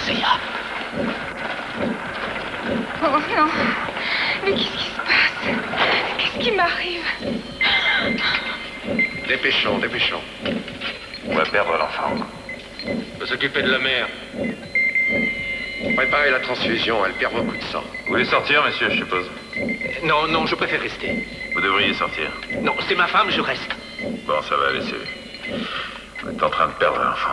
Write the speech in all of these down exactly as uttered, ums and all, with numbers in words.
ça ira. Oh non. Mais qu'est-ce qui se passe? Qu'est-ce qui m'arrive? Dépêchons, dépêchons. On va perdre l'enfant. On va s'occuper de la mère. Préparez la transfusion, elle perd beaucoup de sang. Vous voulez sortir, monsieur, je suppose? Non, non, je préfère rester. Vous devriez sortir. Non, c'est ma femme, je reste. Bon, ça va, laissez. On est en train de perdre l'enfant.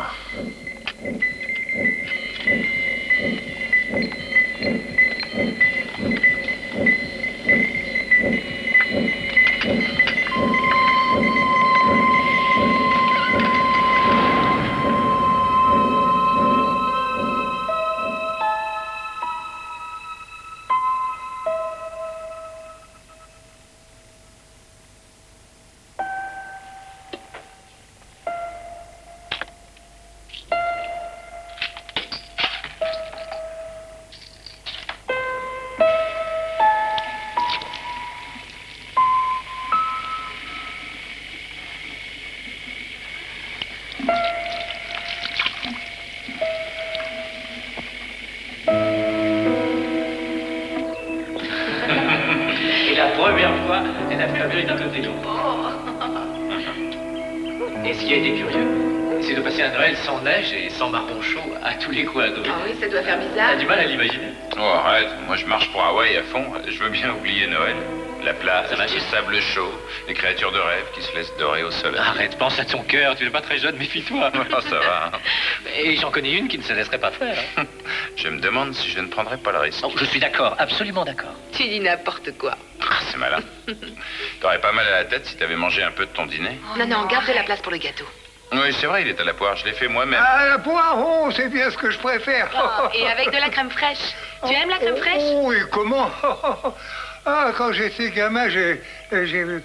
Sans marron chaud à tous les coins d'eau. Ah oui, ça doit faire bizarre. T'as du mal à l'imaginer. Oh, arrête. Moi, je marche pour Hawaï à fond. Je veux bien oublier Noël. La plage, le sable chaud, les créatures de rêve qui se laissent dorer au soleil. Arrête, pense à ton cœur. Tu n'es pas très jeune, méfie-toi. Oh, ça va. Et j'en connais une qui ne se laisserait pas faire. Je me demande si je ne prendrais pas le risque. Oh, je suis d'accord, absolument d'accord. Tu dis n'importe quoi. Ah, c'est malin. T'aurais pas mal à la tête si t'avais mangé un peu de ton dîner. Oh, non, non, garde de la place pour le gâteau. Oui, c'est vrai, il est à la poire. Je l'ai fait moi-même. Ah, la poire, oh, c'est bien ce que je préfère. Oh, et avec de la crème fraîche. Tu aimes la crème fraîche? Oh, et comment? Ah, quand j'étais gamin, j'ai... j'ai euh,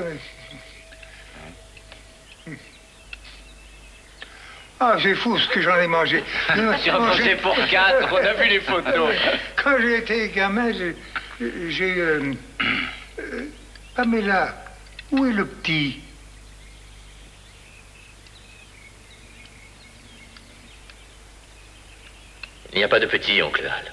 ah, c'est fou ce que j'en ai mangé. J'ai mangé pour quatre, on a vu les photos. Quand j'étais gamin, j'ai... j'ai euh, euh, Pamela, où est le petit? Il n'y a pas de petit, oncle Al.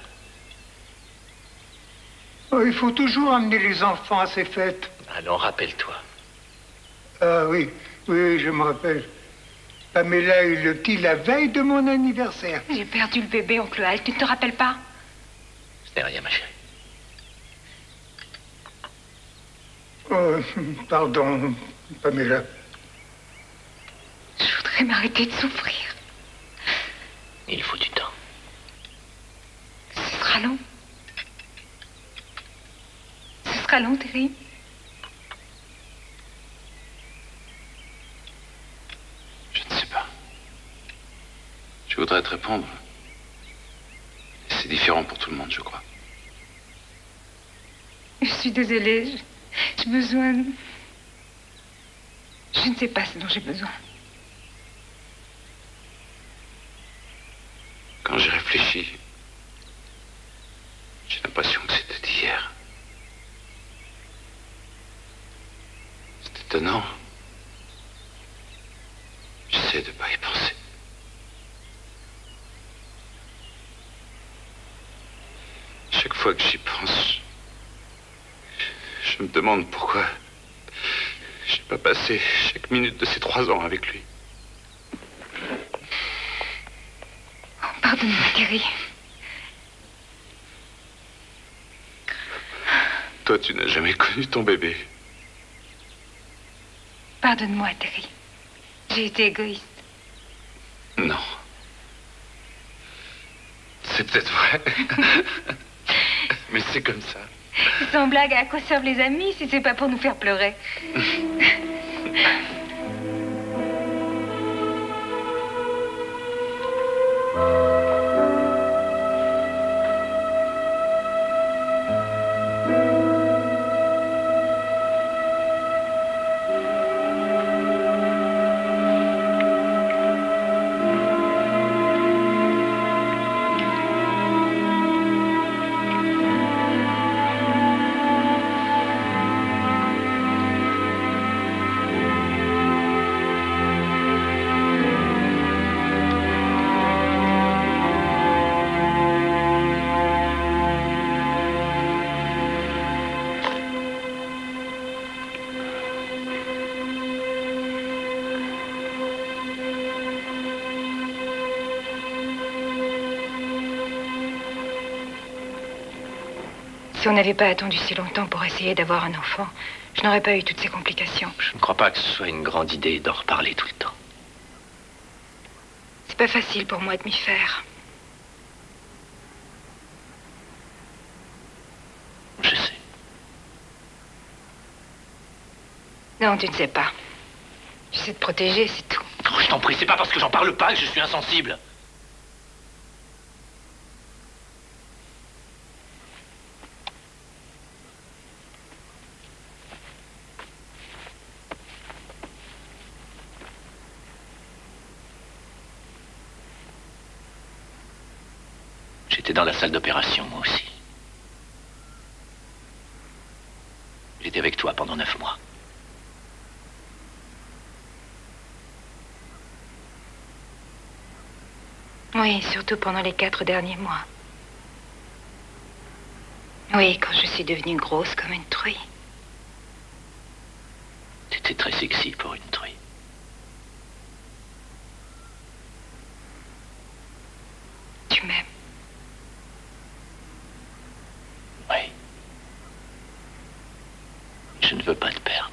Oh, il faut toujours amener les enfants à ces fêtes. Alors, rappelle-toi. Ah oui, oui, je me rappelle. Pamela a eu le petit la veille de mon anniversaire. J'ai perdu le bébé, oncle Al. Tu ne te rappelles pas? C'est rien, ma chérie. Oh, pardon, Pamela. Je voudrais m'arrêter de souffrir. Il faut du temps. Ce sera long. Ce sera long, Terry. Je ne sais pas. Je voudrais te répondre. C'est différent pour tout le monde, je crois. Je suis désolée. J'ai besoin... de... Je ne sais pas ce dont j'ai besoin. Quand j'ai réfléchi, j'ai l'impression que c'était d'hier. C'est étonnant. J'essaie de pas y penser. Chaque fois que j'y pense, je, je me demande pourquoi j'ai pas passé chaque minute de ces trois ans avec lui. Pardonne-moi, Terry. Toi, tu n'as jamais connu ton bébé. Pardonne-moi, Terry. J'ai été égoïste. Non. C'est peut-être vrai. Mais c'est comme ça. Sans blague, à quoi servent les amis si c'est pas pour nous faire pleurer? Si on n'avait pas attendu si longtemps pour essayer d'avoir un enfant, je n'aurais pas eu toutes ces complications. Je ne crois pas que ce soit une grande idée d'en reparler tout le temps. C'est pas facile pour moi de m'y faire. Je sais. Non, tu ne sais pas. Tu sais te protéger, c'est tout. Oh, je t'en prie, c'est pas parce que j'en parle pas que je suis insensible. J'étais dans la salle d'opération, moi aussi. J'étais avec toi pendant neuf mois. Oui, surtout pendant les quatre derniers mois. Oui, quand je suis devenue grosse comme une truie. T'étais très sexy pour une truie. Tu m'aimes? Oui. Je ne veux pas te perdre.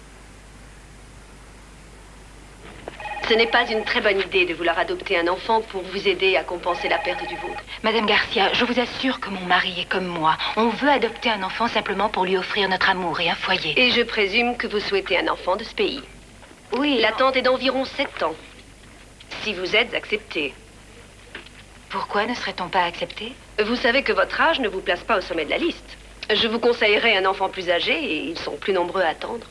Ce n'est pas une très bonne idée de vouloir adopter un enfant pour vous aider à compenser la perte du vôtre. Madame Garcia, je vous assure que mon mari est comme moi. On veut adopter un enfant simplement pour lui offrir notre amour et un foyer. Et je présume que vous souhaitez un enfant de ce pays. Oui. L'attente est d'environ sept ans. Si vous êtes accepté. Pourquoi ne serait-on pas accepté? Vous savez que votre âge ne vous place pas au sommet de la liste. Je vous conseillerais un enfant plus âgé et ils sont plus nombreux à attendre.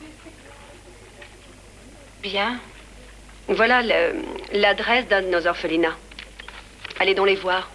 Bien. Voilà le- l'adresse d'un de nos orphelinats. Allez donc les voir.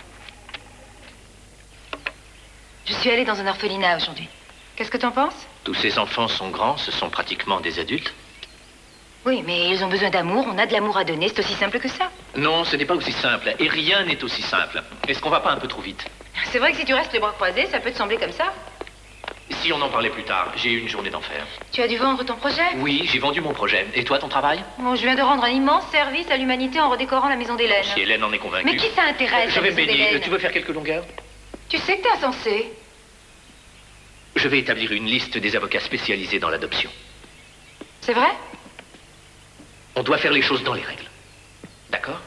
Je suis allée dans un orphelinat aujourd'hui. Qu'est-ce que t'en penses? Tous ces enfants sont grands, ce sont pratiquement des adultes. Oui, mais ils ont besoin d'amour, on a de l'amour à donner, c'est aussi simple que ça. Non, ce n'est pas aussi simple. Et rien n'est aussi simple. Est-ce qu'on va pas un peu trop vite? C'est vrai que si tu restes les bras croisés, ça peut te sembler comme ça. Si on en parlait plus tard, j'ai eu une journée d'enfer. Tu as dû vendre ton projet? Oui, j'ai vendu mon projet. Et toi, ton travail? Bon, je viens de rendre un immense service à l'humanité en redécorant la maison d'Hélène. Si Hélène en est convaincue. Mais qui ça intéresse, Je la vais maison payer. d'Hélène? Tu veux faire quelques longueurs? Tu sais que t'es insensé. Je vais établir une liste des avocats spécialisés dans l'adoption. C'est vrai? On doit faire les choses dans les règles. D'accord?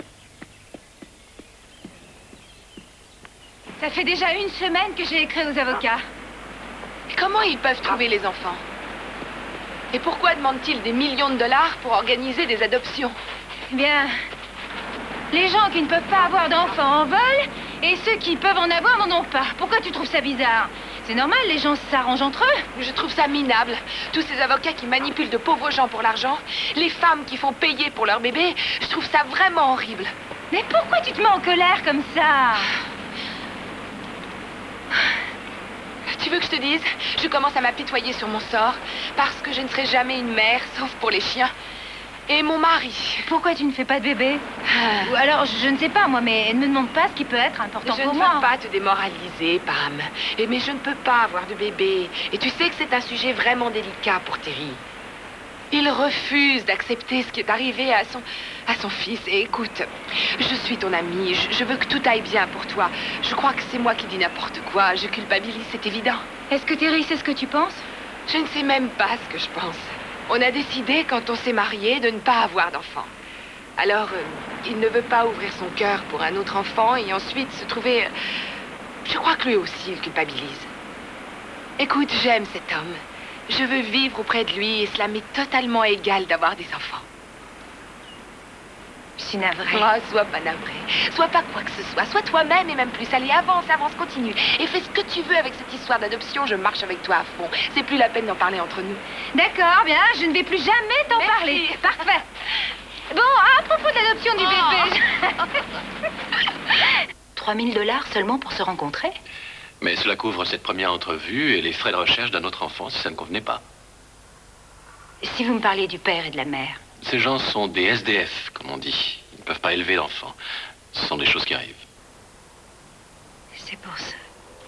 Ça fait déjà une semaine que j'ai écrit aux avocats. Comment ils peuvent trouver les enfants? Et pourquoi demandent-ils des millions de dollars pour organiser des adoptions? Eh bien, les gens qui ne peuvent pas avoir d'enfants en veulent, et ceux qui peuvent en avoir n'en ont pas. Pourquoi tu trouves ça bizarre? C'est normal, les gens s'arrangent entre eux. Je trouve ça minable. Tous ces avocats qui manipulent de pauvres gens pour l'argent, les femmes qui font payer pour leur bébé, je trouve ça vraiment horrible. Mais pourquoi tu te mets en colère comme ça? Tu veux que je te dise? Je commence à m'apitoyer sur mon sort, parce que je ne serai jamais une mère, sauf pour les chiens. Et mon mari. Pourquoi tu ne fais pas de bébé? Ou alors, je ne sais pas, moi, mais ne me demande pas ce qui peut être important Je pour ne moi. veux pas te démoraliser, Pam. Et- Mais je ne peux pas avoir de bébé. Et tu sais que c'est un sujet vraiment délicat pour Terry. Il refuse d'accepter ce qui est arrivé à son, à son fils. Et écoute, je suis ton amie. Je, je veux que tout aille bien pour toi. Je crois que c'est moi qui dis n'importe quoi. Je culpabilise, c'est évident. Est-ce que Terry sait ce que tu penses? Je ne sais même pas ce que je pense. On a décidé, quand on s'est mariés, de ne pas avoir d'enfant. Alors, euh, il ne veut pas ouvrir son cœur pour un autre enfant et ensuite se trouver... euh, Je crois que lui aussi, il culpabilise. Écoute, j'aime cet homme. Je veux vivre auprès de lui et cela m'est totalement égal d'avoir des enfants. Je suis navrée. Oh, sois pas navré. Sois pas quoi que ce soit. Sois toi-même et même plus. Allez, avance, avance, continue. Et fais ce que tu veux avec cette histoire d'adoption. Je marche avec toi à fond. C'est plus la peine d'en parler entre nous. D'accord, bien, je ne vais plus jamais t'en Merci. parler. Parfait. Bon, à propos de l'adoption du Oh. bébé. trois mille dollars seulement pour se rencontrer? Mais cela couvre cette première entrevue et les frais de recherche d'un autre enfant si ça ne convenait pas. Si vous me parliez du père et de la mère. Ces gens sont des S D F, comme on dit. Ils ne peuvent pas élever d'enfants. Ce sont des choses qui arrivent. C'est pour ça.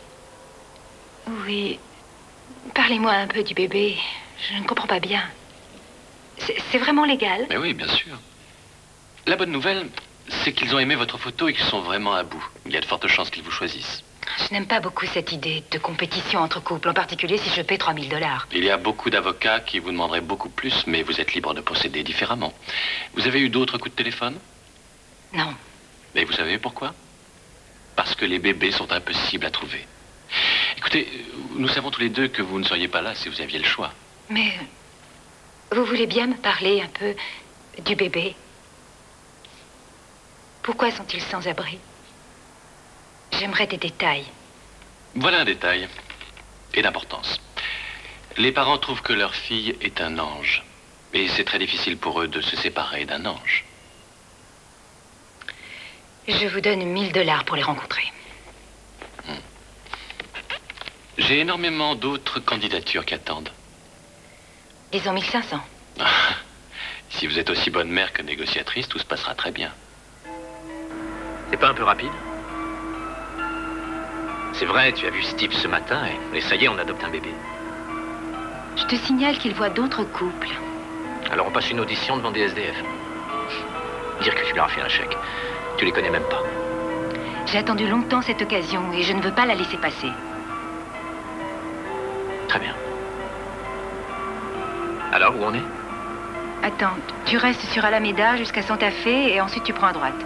Oui. Parlez-moi un peu du bébé. Je ne comprends pas bien. C'est c'est vraiment légal? Mais oui, bien sûr. La bonne nouvelle, c'est qu'ils ont aimé votre photo et qu'ils sont vraiment à bout. Il y a de fortes chances qu'ils vous choisissent. Je n'aime pas beaucoup cette idée de compétition entre couples, en particulier si je paie trois mille dollars. Il y a beaucoup d'avocats qui vous demanderaient beaucoup plus, mais vous êtes libre de procéder différemment. Vous avez eu d'autres coups de téléphone? Non. Mais vous savez pourquoi? Parce que les bébés sont impossibles à trouver. Écoutez, nous savons tous les deux que vous ne seriez pas là si vous aviez le choix. Mais vous voulez bien me parler un peu du bébé? Pourquoi sont-ils sans abri? J'aimerais des détails. Voilà un détail, et d'importance. Les parents trouvent que leur fille est un ange. Et c'est très difficile pour eux de se séparer d'un ange. Je vous donne mille dollars pour les rencontrer. Hmm. J'ai énormément d'autres candidatures qui attendent. Disons mille cinq cents. Si vous êtes aussi bonne mère que négociatrice, tout se passera très bien. C'est pas un peu rapide? C'est vrai, tu as vu Steve ce matin et, et ça y est, on adopte un bébé. Je te signale qu'il voit d'autres couples. Alors on passe une audition devant des S D F. Dire que tu leur as fait un chèque. Tu les connais même pas. J'ai attendu longtemps cette occasion et je ne veux pas la laisser passer. Très bien. Alors, où on est? Attends, tu restes sur Alameda jusqu'à Santa Fe et ensuite tu prends à droite.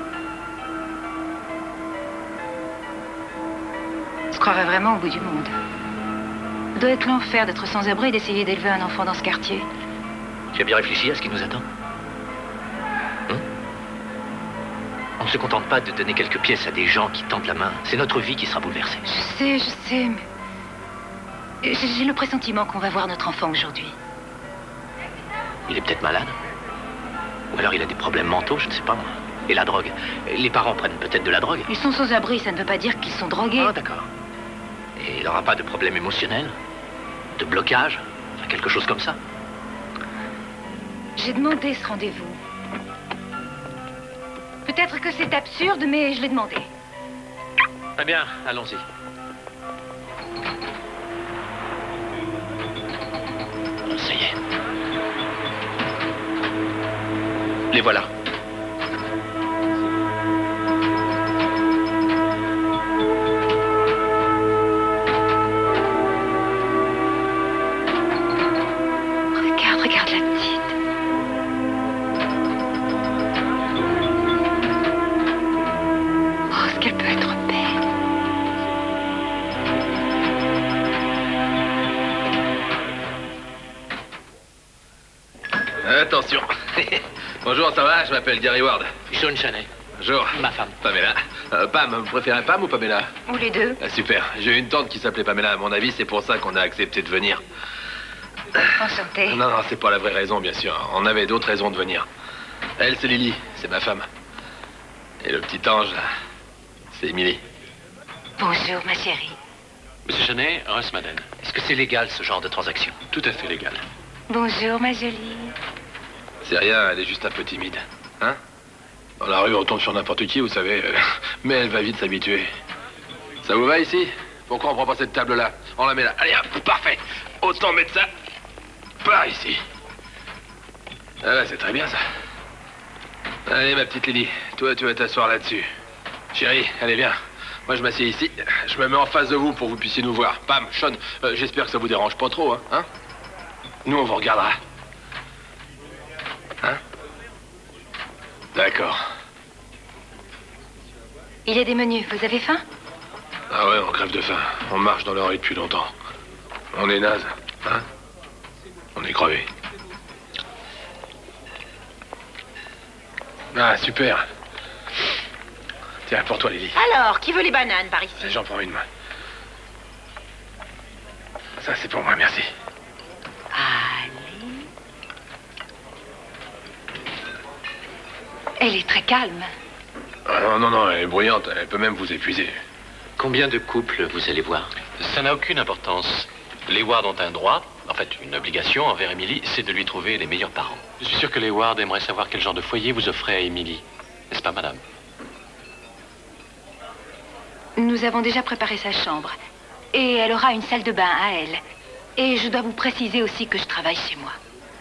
Je croirais vraiment au bout du monde. Ça doit être l'enfer d'être sans abri et d'essayer d'élever un enfant dans ce quartier. Tu as bien réfléchi à ce qui nous attend? Hum? On ne se contente pas de donner quelques pièces à des gens qui tendent la main. C'est notre vie qui sera bouleversée. Je sais, je sais, mais... J'ai j'ai le pressentiment qu'on va voir notre enfant aujourd'hui. Il est peut-être malade. Ou alors il a des problèmes mentaux, je ne sais pas moi. Et la drogue. Les parents prennent peut-être de la drogue. Ils sont sans abri, ça ne veut pas dire qu'ils sont drogués. Ah, d'accord. Et il n'aura pas de problème émotionnel? De blocage? Enfin, quelque chose comme ça? J'ai demandé ce rendez-vous. Peut-être que c'est absurde, mais je l'ai demandé. Très bien, allons-y. Ça y est. Les voilà. Regarde, regarde la petite. Oh, est-ce qu'elle peut être belle. Attention. Bonjour, ça va? Je m'appelle Gary Ward. Sean Chaney. Bonjour. Ma femme. Pamela. Euh, Pam, vous préférez Pam ou Pamela? Ou les deux. Ah, super. J'ai une tante qui s'appelait Pamela. À mon avis, c'est pour ça qu'on a accepté de venir. Enchantée. Non, non, c'est pas la vraie raison, bien sûr. On avait d'autres raisons de venir. Elle, c'est Lily. C'est ma femme. Et le petit ange, là, c'est Emily. Bonjour, ma chérie. Monsieur Chaney, Russ Madden. Est-ce que c'est légal, ce genre de transaction? Tout à fait légal. Bonjour, ma jolie. C'est rien, elle est juste un peu timide. Hein? Dans la rue, on tombe sur n'importe qui, vous savez. euh, Mais elle va vite s'habituer. Ça vous va ici? Pourquoi on prend pas cette table-là? On la met là. Allez, hop, parfait. Autant mettre ça par ici. Ah ouais, c'est très bien, ça. Allez, ma petite Lily, toi, tu vas t'asseoir là-dessus. Chérie, allez, viens. Moi, je m'assieds ici. Je me mets en face de vous pour que vous puissiez nous voir. Pam, Sean, euh, j'espère que ça vous dérange pas trop, hein, hein? Nous, on vous regardera. Hein? D'accord. Il y a des menus, vous avez faim? Ah ouais, on crève de faim. On marche dans le rue depuis longtemps. On est naze, hein? On est crevés. Ah, super. Tiens, pour toi, Lily. Alors, qui veut les bananes par ici? J'en prends une, moi. Ça, c'est pour moi, merci. Allez. Elle est très calme. Ah, non, non, non, elle est bruyante. Elle peut même vous épuiser. Combien de couples vous allez voir? Ça n'a aucune importance. Les Ward ont un droit, en fait une obligation envers Emily, c'est de lui trouver les meilleurs parents. Je suis sûr que les Ward aimeraient savoir quel genre de foyer vous offrez à Emily. N'est-ce pas, madame? Nous avons déjà préparé sa chambre. Et elle aura une salle de bain à elle. Et je dois vous préciser aussi que je travaille chez moi.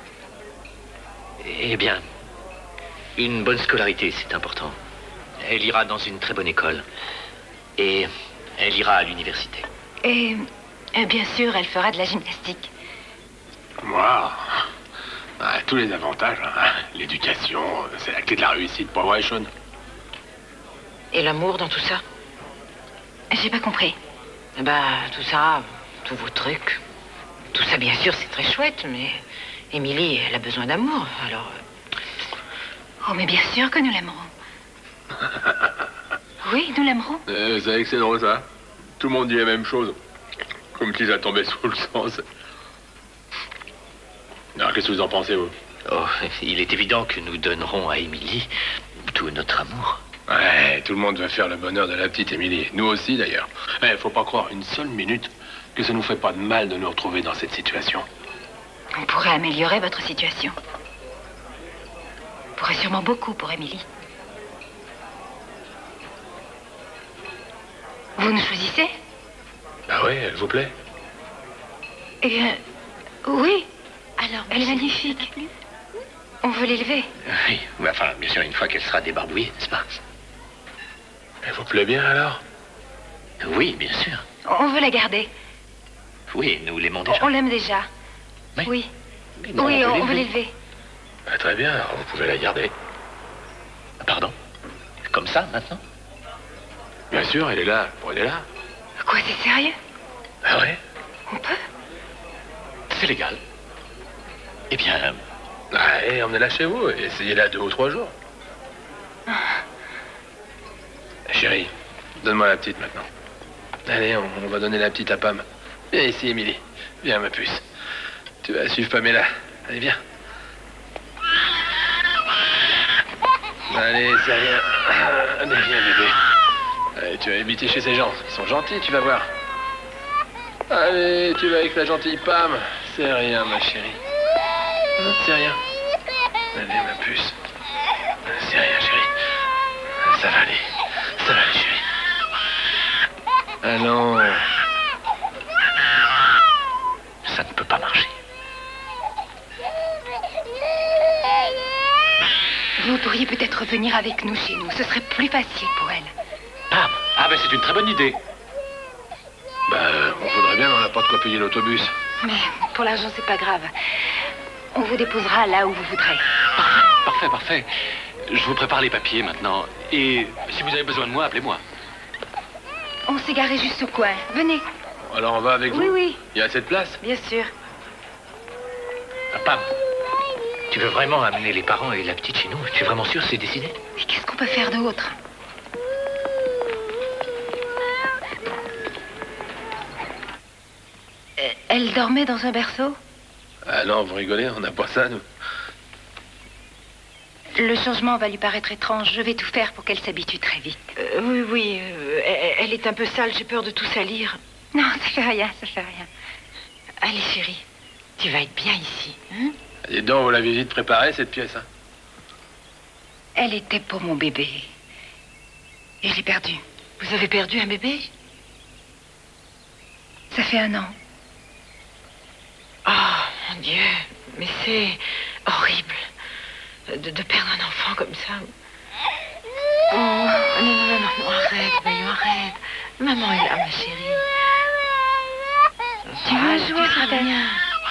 Eh bien, une bonne scolarité, c'est important. Elle ira dans une très bonne école. Et Elle ira à l'université. Et, et bien sûr, elle fera de la gymnastique. Moi, ah, tous les avantages. Hein. L'éducation, c'est la clé de la réussite, pas vrai, Sean? Et l'amour dans tout ça? J'ai pas compris. Bah, tout ça, tous vos trucs. Tout ça, bien sûr, c'est très chouette, mais Émilie, elle a besoin d'amour, alors... Oh, mais bien sûr que nous l'aimerons. Oui, nous l'aimerons. Euh, vous savez que c'est drôle, ça? Tout le monde dit la même chose. Comme si ça tombait sous le sens. Alors, qu'est-ce que vous en pensez, vous? Oh, il est évident que nous donnerons à Émilie tout notre amour. Ouais, tout le monde va faire le bonheur de la petite Émilie. Nous aussi, d'ailleurs. Eh, faut pas croire une seule minute que ça nous ferait pas de mal de nous retrouver dans cette situation. On pourrait améliorer votre situation. On pourrait sûrement beaucoup pour Émilie. Vous nous choisissez? Ah oui, elle vous plaît? Eh bien, oui. Alors, elle est magnifique. On veut l'élever. Oui, enfin, bien sûr, une fois qu'elle sera débarbouillée, n'est-ce pas? Elle vous plaît bien, alors? Oui, bien sûr. On veut la garder. Oui, nous l'aimons déjà. On l'aime déjà. Oui. Oui, Oui, oui, on, on, peut on veut l'élever. Ah, très bien, alors vous pouvez la garder. Pardon? Comme ça, maintenant? Bien sûr, elle est là. Bon, elle est là. Quoi, c'est sérieux? Ah ouais? On peut? C'est légal. Eh bien... Allez, emmenez-la chez vous et essayez-la deux ou trois jours. Ah. Chérie, donne-moi la petite maintenant. Allez, on, on va donner la petite à Pam. Viens ici, Émilie. Viens, ma puce. Tu vas suivre Pamela. Allez, viens. Allez, c'est rien. Allez, viens, bébé. Allez, tu vas habiter chez ces gens. Ils sont gentils, tu vas voir. Allez, tu vas avec la gentille Pam. C'est rien, ma chérie. C'est rien. Allez, ma puce. C'est rien, chérie. Ça va aller. Ça va aller, chérie. Allons. Ça ne peut pas marcher. Vous pourriez peut-être venir avec nous chez nous. Ce serait plus facile pour elle. Ah, ah ben c'est une très bonne idée. Bah, on voudrait bien, mais on n'a pas de quoi payer l'autobus. Mais pour l'argent, c'est pas grave. On vous déposera là où vous voudrez. Parfait, parfait, parfait. Je vous prépare les papiers maintenant. Et si vous avez besoin de moi, appelez-moi. On s'est garé juste au coin. Venez. Alors on va avec vous? Oui, oui. Il y a assez de place? Bien sûr. Ah, Pam, tu veux vraiment amener les parents et la petite chez nous? Tu es vraiment sûr, c'est décidé? Mais qu'est-ce qu'on peut faire d'autre? Elle dormait dans un berceau? Ah non, vous rigolez, on n'a pas ça, nous. Le changement va lui paraître étrange. Je vais tout faire pour qu'elle s'habitue très vite. Euh, oui, oui, euh, elle, elle est un peu sale, j'ai peur de tout salir. Non, ça fait rien, ça fait rien. Allez, chérie, tu vas être bien ici, hein? Dis donc, vous l'avez vite préparée, cette pièce, hein? Elle était pour mon bébé. Et je l'ai perdu. Vous avez perdu un bébé? Ça fait un an. Oh, mon Dieu, mais c'est horrible de, de perdre un enfant comme ça. Oh, non, non, non, non, non, arrête, Bayon, arrête. Maman est là, ma chérie. Tu veux jouer, tu seras bien.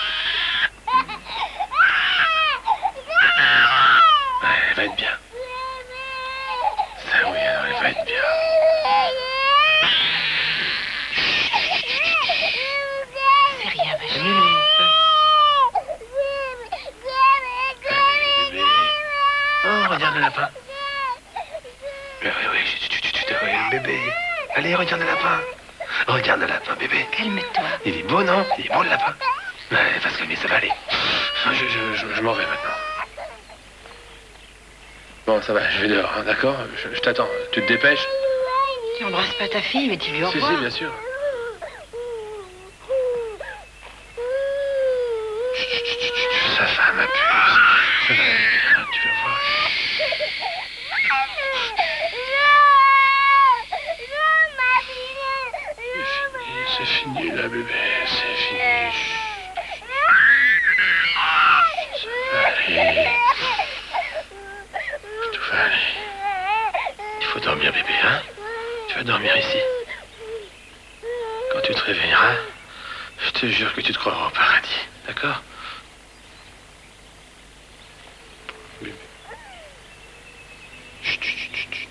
Elle va être bien. Ça, oui, alors, elle va être bien. C'est rien, ma chérie. Oh, regarde le lapin. Oui, oui, oui, tu, tu, tu, tu, oui, le bébé. Allez, regarde le lapin. Regarde le lapin, bébé. Calme-toi. Il est beau, non? Il est beau, le lapin. Ouais, parce que mais ça va aller. Je, je, je, je m'en vais maintenant. Bon, ça va, je vais dehors, hein, d'accord? Je, je t'attends. Tu te dépêches? Tu embrasses pas ta fille, mais dis-lui au Si, revoir. si, bien sûr. Chut, chut, chut, chut, ça va, ma puce. Ça va aller bien, tu vas voir. C'est fini, c'est fini, là, bébé. C'est fini. Ça va aller. Tout va aller. Il faut dormir, bébé, hein? Tu vas dormir ici. tu te réveilleras, je te jure que tu te croiras au paradis. D'accord? Bébé. Chut, chut, chut, chut.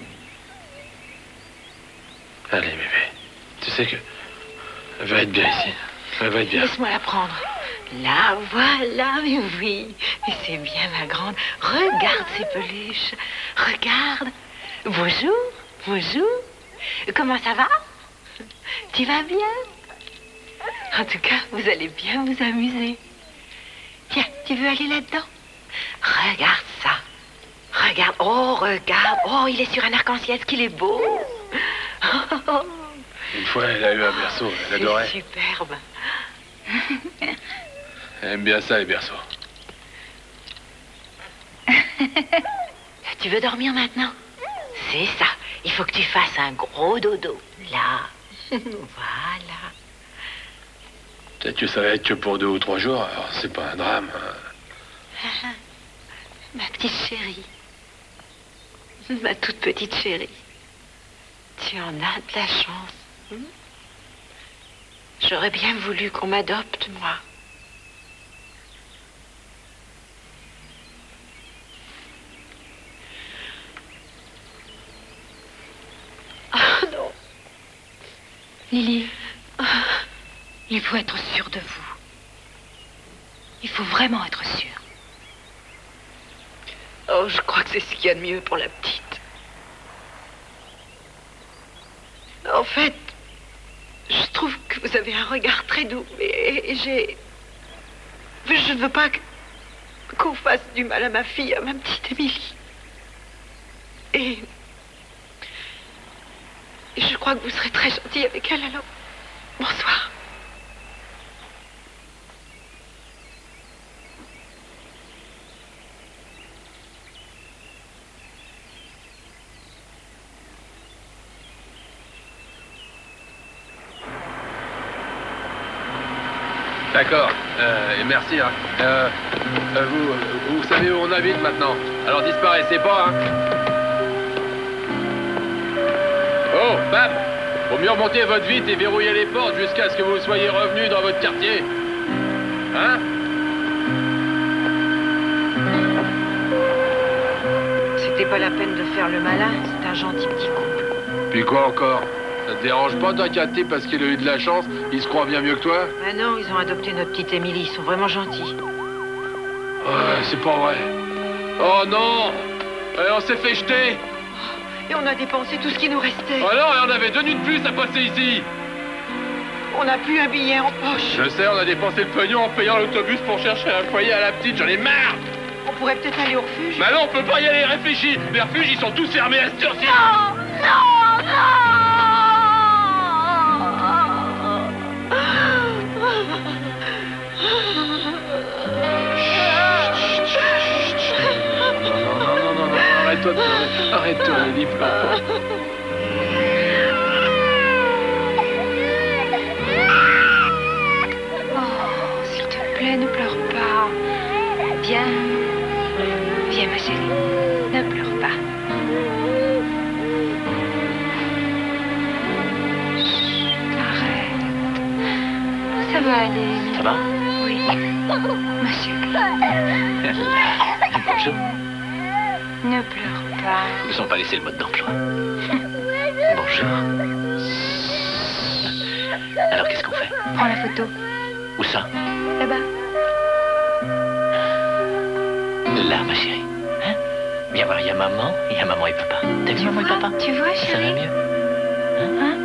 Allez, bébé. Tu sais que... Elle va être bien ici. Elle va être bien. Laisse-moi la prendre. Là, voilà, mais oui. Mais c'est bien, ma grande. Regarde ces peluches. Regarde. Bonjour, bonjour. Comment ça va? Tu vas bien? En tout cas, vous allez bien vous amuser. Tiens, tu veux aller là-dedans? Regarde ça. Regarde. Oh, regarde. Oh, il est sur un arc-en-ciel, ce qu'il est beau. Une fois, elle a eu un berceau. Elle adorait. C'est superbe. Elle aime bien ça, les berceaux. Tu veux dormir maintenant? C'est ça. Il faut que tu fasses un gros dodo. Là. Voilà. Peut-être que ça va être que pour deux ou trois jours, alors c'est pas un drame. Hein. Ma petite chérie. Ma toute petite chérie. Tu en as de la chance. Hmm? J'aurais bien voulu qu'on m'adopte, moi. Oh non. Lily, il faut être sûr de vous. Il faut vraiment être sûr. Oh, je crois que c'est ce qu'il y a de mieux pour la petite. En fait, je trouve que vous avez un regard très doux et j'ai... Je ne veux pas que- qu'on fasse du mal à ma fille, à ma petite Émilie. Et... et je crois que vous serez très gentil avec elle, alors... Bonsoir. D'accord, euh, et merci. Hein. Euh, euh, vous, vous savez où on habite maintenant. Alors disparaissez pas. Hein. Oh, Bam! Vaut mieux remonter votre vite et verrouiller les portes jusqu'à ce que vous soyez revenus dans votre quartier. Hein? C'était pas la peine de faire le malin, c'est un gentil petit couple. Puis quoi encore? Ça te dérange pas d'inquiéter parce qu'il a eu de la chance? Il se croit bien mieux que toi? Ah non, ils ont adopté notre petite Émilie, ils sont vraiment gentils. Ouais, c'est pas vrai. Oh non! Eh, on s'est fait jeter! Et on a dépensé tout ce qui nous restait. Oh non, et on avait deux nuits de plus à passer ici! On n'a plus un billet en poche. Je sais, on a dépensé le pognon en payant l'autobus pour chercher un foyer à la petite, j'en ai marre! On pourrait peut-être aller au refuge. Bah non, on peut pas y aller, réfléchis! Les refuges, ils sont tous fermés à cette heure-ci! Non! Non! Non! Non, non, non, non, arrête-toi de pleurer. Arrête-toi, Lily, pleure pas. Oh, s'il te plaît, ne pleure pas. Viens. Viens, ma chérie. Ne pleure pas. Chut, arrête. Ça va aller. Ça va? Oui. Ma chérie. Bonjour. Ne pleure pas. Ils n'ont pas laissé le mode d'emploi. Bonjour. Alors, qu'est-ce qu'on fait? Prends la photo. Où ça? Là-bas. Là, ma chérie. Hein? Viens voir, il y a maman, il y a maman et papa. T'as vu maman et papa? Tu vois, Ça chérie? va mieux? Hein?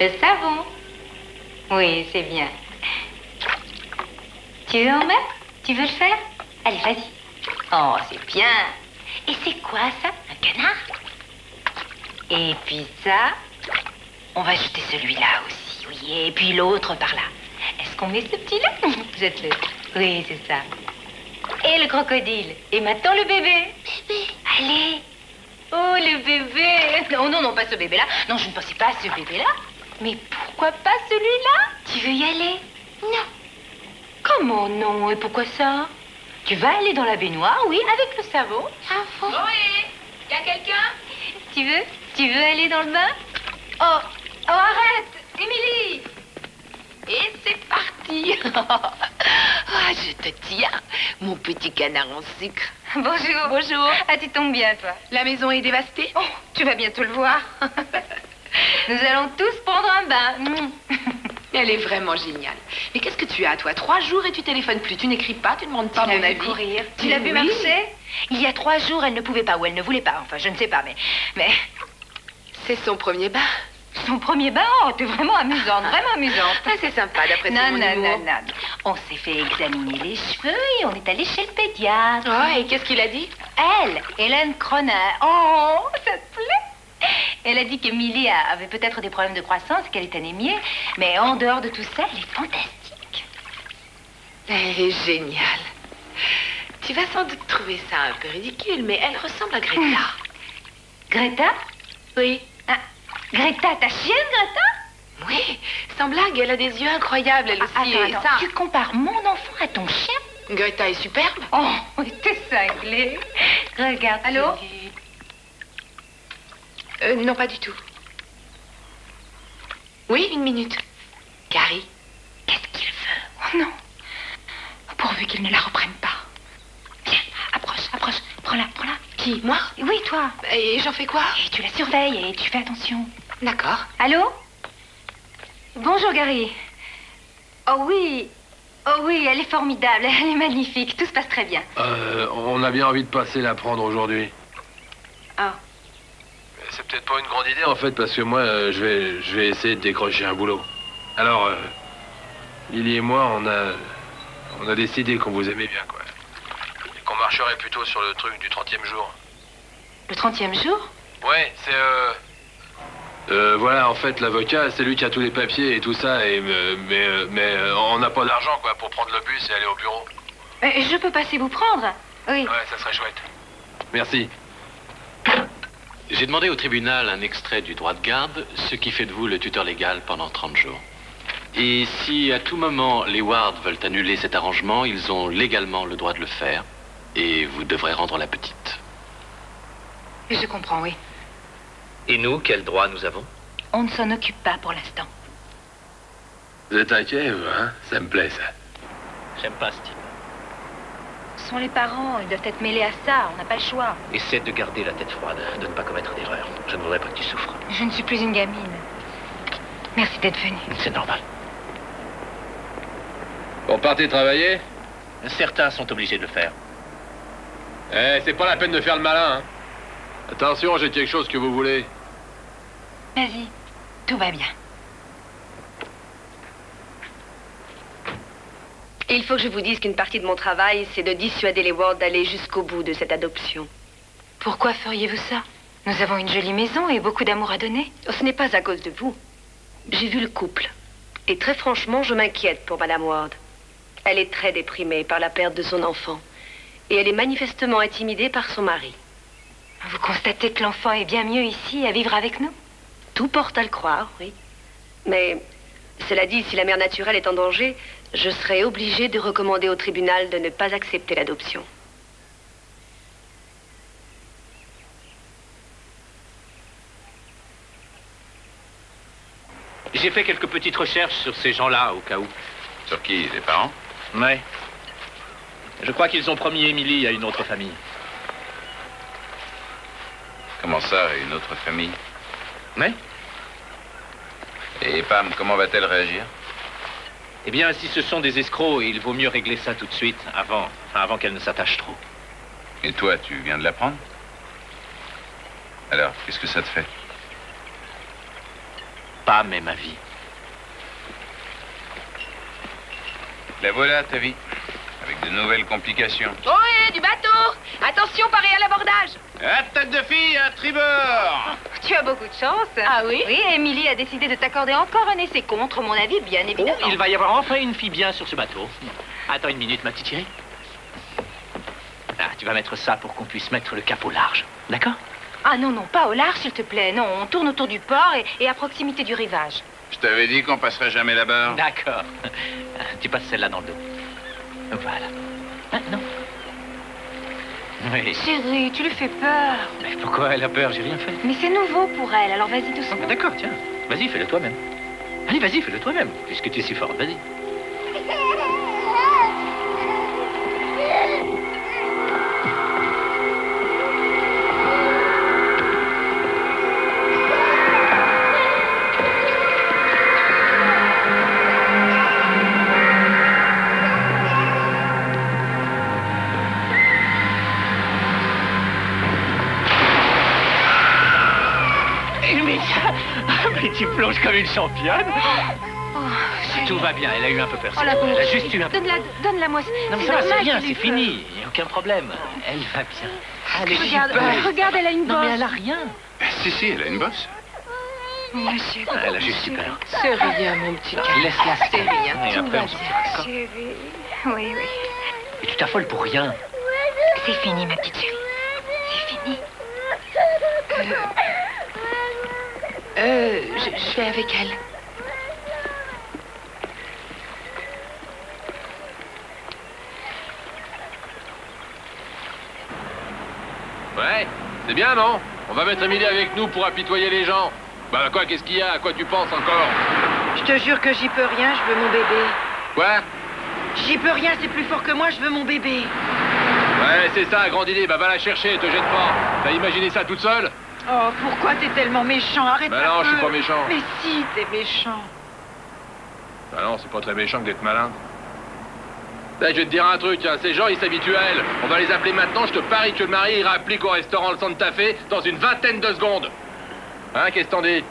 Le savon. Oui, c'est bien. Tu veux en mettre? Tu veux le faire? Allez, vas-y. Oh, c'est bien. Et c'est quoi ça? Un canard? Et puis ça, on va jeter celui-là aussi, oui. Et puis l'autre par là. Est-ce qu'on met ce petit-là? Jette-le. Oui, c'est ça. Et le crocodile. Et maintenant le bébé. Bébé. Allez. Oh, le bébé. Non, non, non, pas ce bébé-là. Non, je ne pensais pas à ce bébé-là. Mais pourquoi pas celui-là? Tu veux y aller? Non. Comment non? Et pourquoi ça? Tu vas aller dans la baignoire, oui, avec le savon. Ah bon? Oui, y a quelqu'un? Tu veux? Tu veux aller dans le bain? Oh, oh, arrête, Émilie! Et c'est parti. Ah, je te tiens, mon petit canard en sucre. Bonjour. Bonjour. Ah, tu tombes bien, toi. La maison est dévastée? Oh, tu vas bientôt le voir. Nous allons tous prendre un bain. Elle est vraiment géniale. Mais qu'est-ce que tu as, toi? Trois jours et tu téléphones plus. Tu n'écris pas, tu ne demandes pas Tu mon l'as avis. vu courir. Tu l'as vu Oui. marcher? Il y a trois jours, elle ne pouvait pas ou elle ne voulait pas. Enfin, je ne sais pas, mais... mais... C'est son premier bain. Son premier bain? Oh, t'es vraiment amusante, vraiment amusante. Ah, c'est sympa, d'après Non, mon non, humour. non, non. On s'est fait examiner les cheveux et on est allé chez le pédiatre. Oh, et qu'est-ce qu'il a dit? Elle, Hélène Croner. Oh, ça te plaît? Elle a dit qu'Émilie avait peut-être des problèmes de croissance, qu'elle est anémiée, mais en dehors de tout ça, elle est fantastique. Elle est géniale. Tu vas sans doute trouver ça un peu ridicule, mais elle ressemble à Greta. Hum. Greta? Oui. Ah, Greta, ta chienne, Greta? Oui, sans blague, elle a des yeux incroyables, elle aussi. Ah, attends, et attends, ça... tu compares mon enfant à ton chien? Greta est superbe. Oh, t'es cinglé. Regarde. Allô? Euh, non, pas du tout. Oui, une minute. Carrie? Qu'est-ce qu'il veut? Oh non. Pourvu qu'il ne la reprenne pas. Viens, approche, approche. Prends-la, prends-la. Qui? Moi? Oui, toi. Et j'en fais quoi? Et tu la surveilles et tu fais attention. D'accord. Allô? Bonjour, Gary. Oh oui. Oh oui, elle est formidable. Elle est magnifique. Tout se passe très bien. Euh, on a bien envie de passer la prendre aujourd'hui. Ah. C'est peut-être pas une grande idée en fait, parce que moi, euh, je vais, je vais essayer de décrocher un boulot. Alors, euh, Lily et moi, on a, on a décidé qu'on vous aimait bien, quoi. Et qu'on marcherait plutôt sur le truc du trentième jour. Le trentième jour? Ouais, c'est euh... Euh, voilà, en fait, l'avocat, c'est lui qui a tous les papiers et tout ça, et, euh, mais, euh, mais euh, on n'a pas d'argent, quoi, pour prendre le bus et aller au bureau. Euh, Je peux passer vous prendre? Oui. Ouais, ça serait chouette. Merci. J'ai demandé au tribunal un extrait du droit de garde, ce qui fait de vous le tuteur légal pendant trente jours. Et si à tout moment les Ward veulent annuler cet arrangement, ils ont légalement le droit de le faire. Et vous devrez rendre la petite. Je comprends, oui. Et nous, quel droit nous avons? On ne s'en occupe pas pour l'instant. Vous êtes inquiet, vous, hein? Ça me plaît, ça. J'aime pas ce type. Ce sont les parents, ils doivent être mêlés à ça, on n'a pas le choix. Essaie de garder la tête froide, de ne pas commettre d'erreur. Je ne voudrais pas que tu souffres. Je ne suis plus une gamine. Merci d'être venue. C'est normal. Vous partez travailler? Certains sont obligés de le faire. Eh, c'est pas la peine de faire le malin, hein? Attention, j'ai quelque chose que vous voulez. Vas-y, tout va bien. Il faut que je vous dise qu'une partie de mon travail, c'est de dissuader les Ward d'aller jusqu'au bout de cette adoption. Pourquoi feriez-vous ça? Nous avons une jolie maison et beaucoup d'amour à donner. Ce n'est pas à cause de vous. J'ai vu le couple. Et très franchement, je m'inquiète pour Madame Ward. Elle est très déprimée par la perte de son enfant. Et elle est manifestement intimidée par son mari. Vous constatez que l'enfant est bien mieux ici, à vivre avec nous? Tout porte à le croire, oui. Mais, cela dit, si la mère naturelle est en danger, je serai obligée de recommander au tribunal de ne pas accepter l'adoption. J'ai fait quelques petites recherches sur ces gens-là, au cas où. Sur qui? Les parents? Ouais. Je crois qu'ils ont promis Émilie à une autre famille. Comment ça, une autre famille? Ouais. Et Pam, comment va-t-elle réagir? Eh bien, si ce sont des escrocs, il vaut mieux régler ça tout de suite, avant, enfin, avant qu'elle ne s'attache trop. Et toi, tu viens de l'apprendre? Alors, qu'est-ce que ça te fait? Pas femme est ma vie. La voilà, ta vie. Avec de nouvelles complications. Ohé, du bateau! Attention, paré à l'abordage! Attaque de filles à tribord! Tu as beaucoup de chance. Ah oui? Oui, Émilie a décidé de t'accorder encore un essai contre mon avis, bien évidemment. Oh, il va y avoir enfin une fille bien sur ce bateau. Attends une minute, ma petite chérie. Ah, tu vas mettre ça pour qu'on puisse mettre le cap au large. D'accord? Ah non, non, pas au large, s'il te plaît. Non, on tourne autour du port et, et à proximité du rivage. Je t'avais dit qu'on passerait jamais la barre. D'accord. Tu passes celle-là dans le dos. Voilà. Ah, non. Oui. Chérie, tu lui fais peur. Mais pourquoi elle a peur? J'ai rien fait. Mais c'est nouveau pour elle, alors vas-y doucement. Ah, d'accord, tiens. Vas-y, fais-le toi-même. Allez, vas-y, fais-le toi-même. Puisque tu es si forte, vas-y. Mais tu plonges comme une championne. Oh, Tout va bien, elle a eu un peu peur. Oh, la pauvre elle a fille. juste eu un peu Donne-la, donne-la moi. Non mais ça va, c'est rien, c'est fini. Il n'y a aucun problème. Elle va bien. Elle est Regarde, super. regarde, elle a une bosse. Non mais elle a rien. Si, si, elle a une bosse. Ma chérie. Ah, elle a juste eu peur. C'est rien, mon petit cœur. Laisse-la se C'est rien, Et tout après, va on bien. sortira, d'accord? Chérie. Oui, oui. Et tu t'affoles pour rien. C'est fini, ma petite chérie. C'est fini. Euh, je, je vais avec elle. Ouais, c'est bien, non? On va mettre Émilie avec nous pour apitoyer les gens. Bah quoi, qu'est-ce qu'il y a? À quoi tu penses encore? Je te jure que j'y peux rien, je veux mon bébé. Quoi? J'y peux rien, c'est plus fort que moi, je veux mon bébé. Ouais, c'est ça, grande idée. Bah va la chercher, te gêne pas. T'as imaginé ça toute seule? Oh, pourquoi t'es tellement méchant? Arrête Bah un non, peu. je suis pas méchant. Mais si, t'es méchant. Bah non, c'est pas très méchant que d'être malin. Là, je vais te dire un truc, hein. Ces gens, ils s'habituent à elle. On va les appeler maintenant, je te parie que le mari ira appliquer au restaurant le Santa Fe dans une vingtaine de secondes. Hein, qu'est-ce que t'en dis?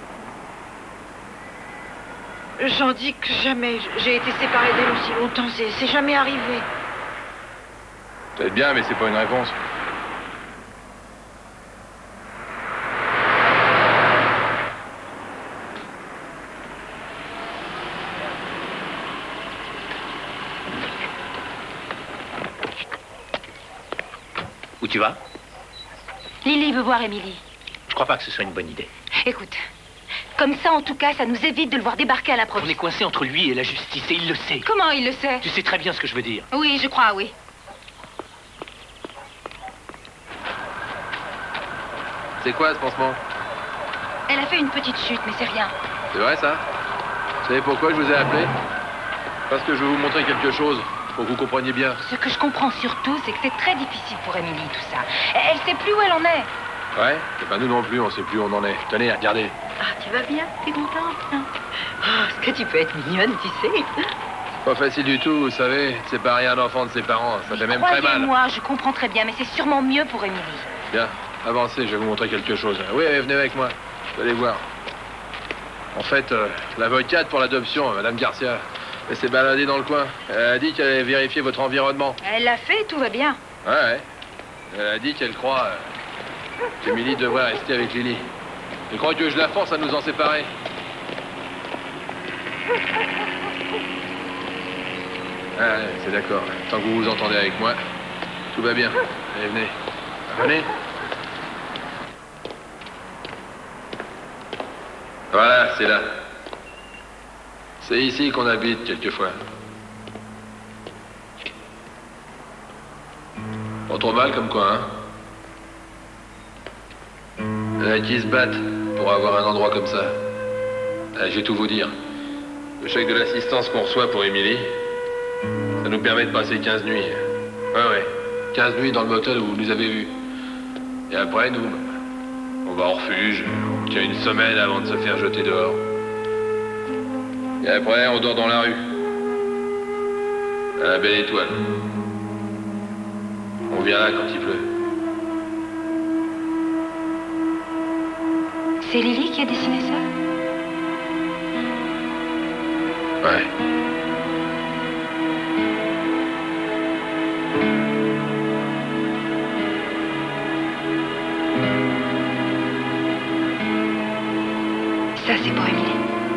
J'en dis que jamais j'ai été séparée d'elle aussi longtemps, c'est c'est jamais arrivé. Peut-être bien, mais c'est pas une réponse. Où tu vas? Lily veut voir Émilie. Je crois pas que ce soit une bonne idée. Écoute, comme ça, en tout cas, ça nous évite de le voir débarquer à On l'improviste. est coincé entre lui et la justice et il le sait. Comment il le sait? Tu sais très bien ce que je veux dire. Oui, je crois, oui. C'est quoi ce pansement? Elle a fait une petite chute, mais c'est rien. C'est vrai ça? Vous savez pourquoi je vous ai appelé? Parce que je vais vous montrer quelque chose, pour que vous compreniez bien. Ce que je comprends surtout, c'est que c'est très difficile pour Émilie, tout ça. Elle sait plus où elle en est. Ouais? Et ben nous non plus, on sait plus où on en est. Tenez, regardez. Ah, tu vas bien? T'es contente? Oh, est-ce que tu peux être mignonne, tu sais? Pas facile du tout, vous savez, de séparer un enfant de ses parents, ça fait même très mal. Croyez-moi, je comprends très bien, mais c'est sûrement mieux pour Émilie. Bien, avancez, je vais vous montrer quelque chose. Oui, venez avec moi, vous allez voir. En fait, euh, l'avocate pour l'adoption, Madame Garcia, elle s'est baladée dans le coin. Elle a dit qu'elle allait vérifier votre environnement. Elle l'a fait, tout va bien. Ouais, ouais. Elle a dit qu'elle croit euh, qu'Émilie devrait rester avec Lily. Elle croit que je la force à nous en séparer. Ah, ouais, c'est d'accord. Tant que vous vous entendez avec moi, tout va bien. Allez, venez. Venez. Voilà, c'est là. C'est ici qu'on habite quelquefois. Pas trop mal comme quoi, hein? Il y en a qui se battent pour avoir un endroit comme ça. Ah, je vais tout vous dire. Le chèque de l'assistance qu'on reçoit pour Émilie, ça nous permet de passer quinze nuits. Ouais, ouais. quinze nuits dans le motel où vous nous avez vus. Et après, nous, on va au refuge. On tient une semaine avant de se faire jeter dehors. Et après, on dort dans la rue. À la belle étoile. On vient là quand il pleut. C'est Lily qui a dessiné ça? Ouais. Ça, c'est pour Émilie.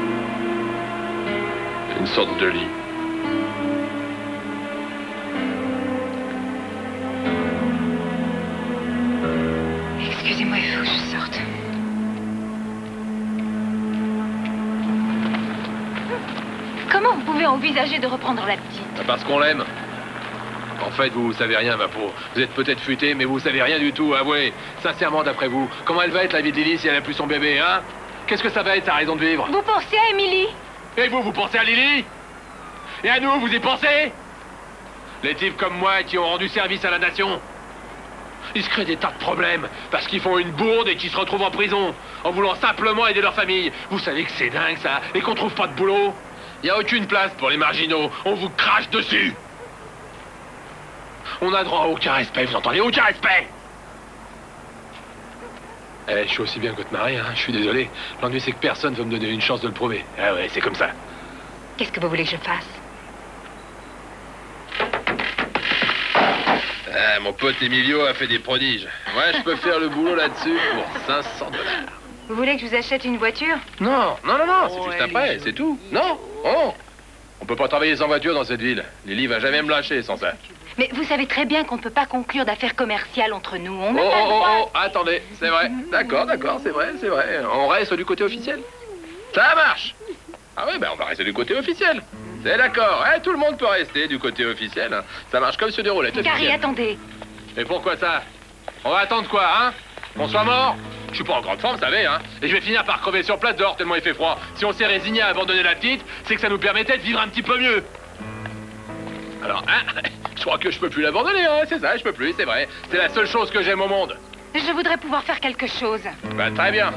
Une sorte de lit. Excusez-moi, il faut que je sorte. Comment vous pouvez envisager de reprendre la petite? Parce qu'on l'aime. En fait, vous, vous savez rien, ma peau. Vous êtes peut-être futé, mais vous savez rien du tout, avouez. Sincèrement, d'après vous, comment elle va être, la vie de Lily, si elle a plus son bébé, hein? Qu'est-ce que ça va être, sa raison de vivre? Vous pensez à Émilie? Et vous, vous pensez à Lily? Et à nous, vous y pensez? Les types comme moi qui ont rendu service à la nation. Ils se créent des tas de problèmes parce qu'ils font une bourde et qu'ils se retrouvent en prison en voulant simplement aider leur famille. Vous savez que c'est dingue, ça, et qu'on trouve pas de boulot? Il n'y a aucune place pour les marginaux. On vous crache dessus. On a droit à aucun respect, vous entendez? Aucun respect! Eh, je suis aussi bien que votre mari, hein, je suis désolé. L'ennui, c'est que personne veut me donner une chance de le prouver. Ah ouais, c'est comme ça. Qu'est-ce que vous voulez que je fasse? Ah, mon pote Emilio a fait des prodiges. Ouais, je peux faire le boulot là-dessus pour cinq cents dollars. Vous voulez que je vous achète une voiture? Non, non, non, non, c'est Oh, juste elle après, est c'est tout. Non, oh. On peut pas travailler sans voiture dans cette ville. Lily va jamais me lâcher sans ça. Mais vous savez très bien qu'on ne peut pas conclure d'affaires commerciales entre nous. On n'a Oh, pas le oh, droit. oh, oh, attendez, c'est vrai. D'accord, d'accord, c'est vrai, c'est vrai. On reste du côté officiel. Ça marche. Ah oui, ben on va rester du côté officiel. C'est d'accord, eh, tout le monde peut rester du côté officiel. Hein. Ça marche comme sur des roulettes Gary, officielles. attendez. Et pourquoi ça? On va attendre quoi, hein? Qu'on soit mort? Je suis pas en grande forme, vous savez, hein? Et je vais finir par crever sur place dehors tellement il fait froid. Si on s'est résigné à abandonner la petite, c'est que ça nous permettait de vivre un petit peu mieux. Alors, hein? Je crois que je peux plus l'abandonner, hein? C'est ça, je peux plus, c'est vrai. C'est la seule chose que j'aime au monde. Je voudrais pouvoir faire quelque chose. Bah, très bien.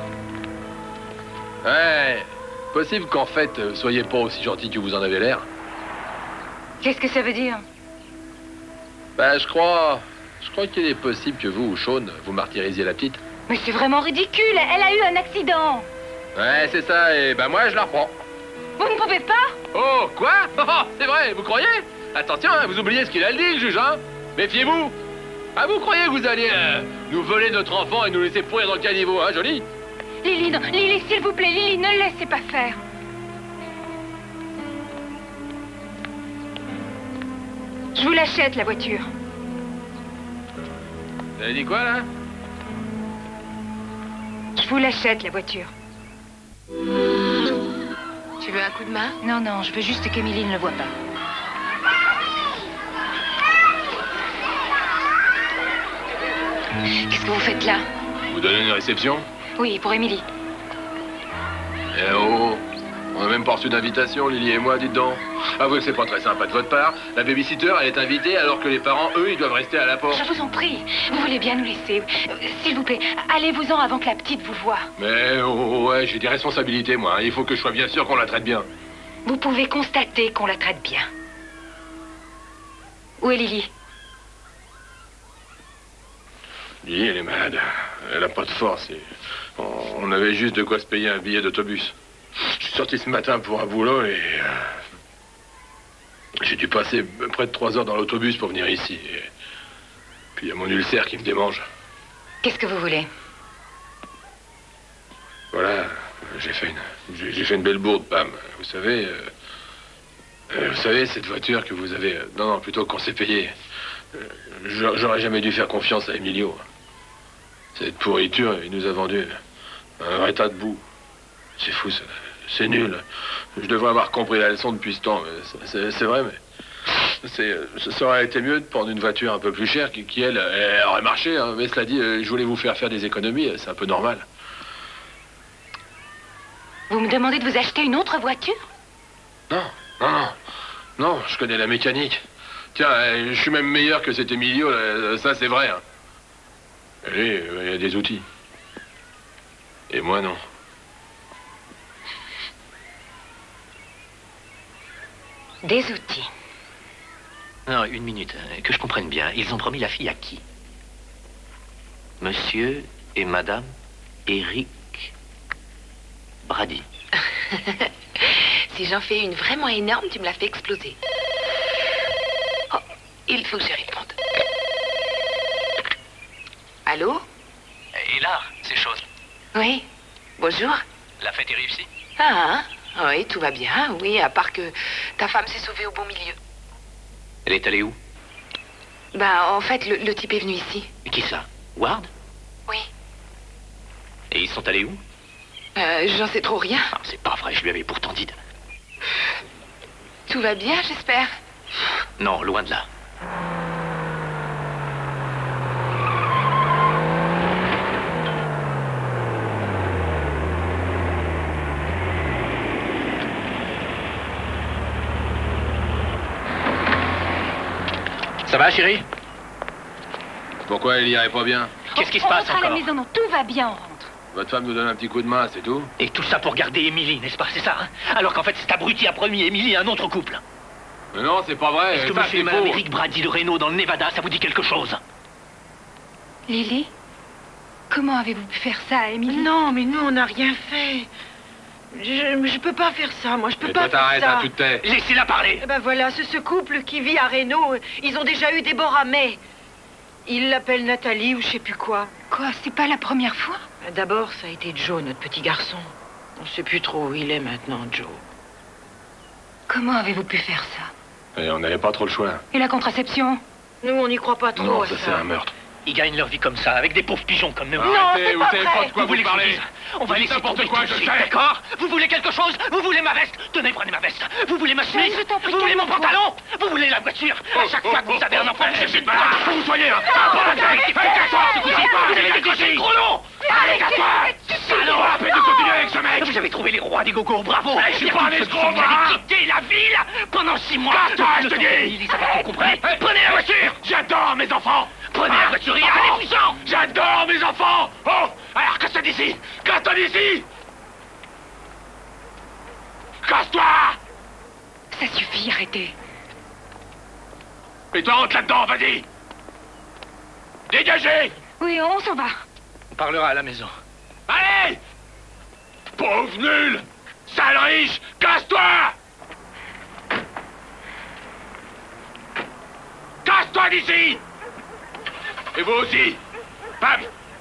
Ouais. Possible qu'en fait, vous soyez pas aussi gentil que vous en avez l'air. Qu'est-ce que ça veut dire? Bah, je crois... Je crois qu'il est possible que vous ou Sean, vous martyrisiez la petite. Mais c'est vraiment ridicule. Elle a eu un accident. Ouais, c'est ça, et bah moi, je la reprends. Vous ne pouvez pas? Oh, quoi? Oh, c'est vrai, vous croyez? Attention, hein, vous oubliez ce qu'il a dit, le juge, hein? Méfiez-vous. Ah, vous croyez que vous alliez euh, nous voler notre enfant et nous laisser pourrir dans le caniveau, hein, joli? Lily, non, Lily, s'il vous plaît, Lily, ne le laissez pas faire. Je vous l'achète, la voiture. Vous avez dit quoi, là? Je vous l'achète, la voiture. Tu veux un coup de main? Non, non, je veux juste qu'Émilie ne le voie pas. Qu'est-ce que vous faites là? Vous donnez une réception? Oui, pour Émilie. Eh oh, on a même pas reçu d'invitation, Lily et moi, dites donc. Avouez que c'est pas très sympa de votre part. La babysitter, elle est invitée alors que les parents, eux, ils doivent rester à la porte. Je vous en prie, vous voulez bien nous laisser. Euh, S'il vous plaît, allez-vous-en avant que la petite vous voie. Mais oh, ouais, j'ai des responsabilités, moi. Il faut que je sois bien sûr qu'on la traite bien. Vous pouvez constater qu'on la traite bien. Où est Lily? Lily, elle est malade. Elle a pas de force. Et on, on avait juste de quoi se payer un billet d'autobus. Je suis sorti ce matin pour un boulot et... euh, j'ai dû passer près de trois heures dans l'autobus pour venir ici. Et puis il y a mon ulcère qui me démange. Qu'est-ce que vous voulez? Voilà, j'ai fait une, j'ai j'ai fait une belle bourde, Pam. Vous savez, euh, euh, vous savez, cette voiture que vous avez... euh, non, non, plutôt qu'on s'est payé. Euh, j'a- J'aurais jamais dû faire confiance à Emilio. Cette pourriture, il nous a vendu un vrai tas de boue. C'est fou, ça. C'est nul. Je devrais avoir compris la leçon depuis ce temps. mais c'est- C'est c'est vrai, mais... c'est- Ça aurait été mieux de prendre une voiture un peu plus chère qui, qui elle, elle aurait marché. Hein. Mais cela dit, euh, je voulais vous faire faire des économies. C'est un peu normal. Vous me demandez de vous acheter une autre voiture? Non, non, non. Non, je connais la mécanique. Tiens, euh, je suis même meilleur que cet Emilio, là, ça c'est vrai. Hein. Lui, euh, il a des outils. Et moi, non. Des outils. Non, une minute, hein, que je comprenne bien. Ils ont promis la fille à qui? Monsieur et Madame Eric Brady. Si j'en fais une vraiment énorme, tu me la fais exploser. Oh, il faut que je réponde. Allô? Et là, c'est chose. Oui. Bonjour. La fête est réussie? Ah, hein? Oui, tout va bien. Oui, à part que ta femme s'est sauvée au bon milieu. Elle est allée où? Ben, en fait, le, le type est venu ici. Et qui ça? Ward? Oui. Et ils sont allés où? Euh, j'en sais trop rien. Ah, c'est pas vrai, je lui avais pourtant dit de... Tout va bien, j'espère. Non, loin de là. Ça va, chérie? Pourquoi elle irait pas bien? Qu'est-ce qui se On passe rentre à la encore? maison, non, tout va bien, on rentre. Votre femme nous donne un petit coup de main, c'est tout? Et tout ça pour garder Émilie, n'est-ce pas? C'est ça, hein? Alors qu'en fait, cet abruti a promis Émilie à un autre couple. Mais non, c'est pas vrai. Est-ce que ça, monsieur et c'est madame faux. Eric Brady de Reno dans le Nevada, ça vous dit quelque chose? Lily, comment avez-vous pu faire ça à Émilie? Non, mais nous, on n'a rien fait. Je, je peux pas faire ça, moi, je peux Mais pas toi, faire t'arrêtes, ça. hein, tu te tais. Laissez-la parler. Eh ben voilà, c'est ce couple qui vit à Reno. Ils ont déjà eu Déborah May. Ils l'appellent Nathalie ou je sais plus quoi. Quoi, c'est pas la première fois? D'abord, ça a été Joe, notre petit garçon. On sait plus trop où il est maintenant, Joe. Comment avez-vous pu faire ça? Et on n'avait pas trop le choix. Et la contraception? Nous, on n'y croit pas trop Non, à ça, ça. c'est un meurtre. Ils gagnent leur vie comme ça, avec des pauvres pigeons comme nous. Arrêtez, vous savez pas de quoi Vous vous voulez que je vous parlez. dise? On va Vous dites laisser n'importe tomber quoi, tout je de le suite, sais. d'accord? Vous voulez quelque chose? Vous voulez ma veste? Tenez, prenez ma veste. Vous voulez ma chemise? je t'en prie, Vous voulez mon calme-toi. pantalon? Vous voulez la voiture? À chaque fois que vous avez un enfant, vous cherchez de malade. Faut que vous soyez, hein. Allez, casse-toi, ce coup-ci. Vous avez décroché le gros nom. Allez, casse-toi. Salaud, la peine de continuer avec ce mec. Vous avez trouvé les rois des gogos, bravo. je suis pas un escroc, Vous moi, hein. avez quitté la ville pendant six mois. Casse-toi, je te dis. Elisabeth, vous comprenez? Prenez la voiture. J'adore mes enfants. Prenez la voiture et allez-vous-en. J'adore mes enfants. Oh, alors casse-toi d'ici. Casse-toi d'ici. Casse-toi. Ça suffit, arrêtez. Et toi, rentre là-dedans, vas-y. Dégagez. Oui, on s'en va. On parlera à la maison. Allez. Pauvre nul. Sale riche. Casse-toi. Casse-toi d'ici. Et vous aussi. Bam.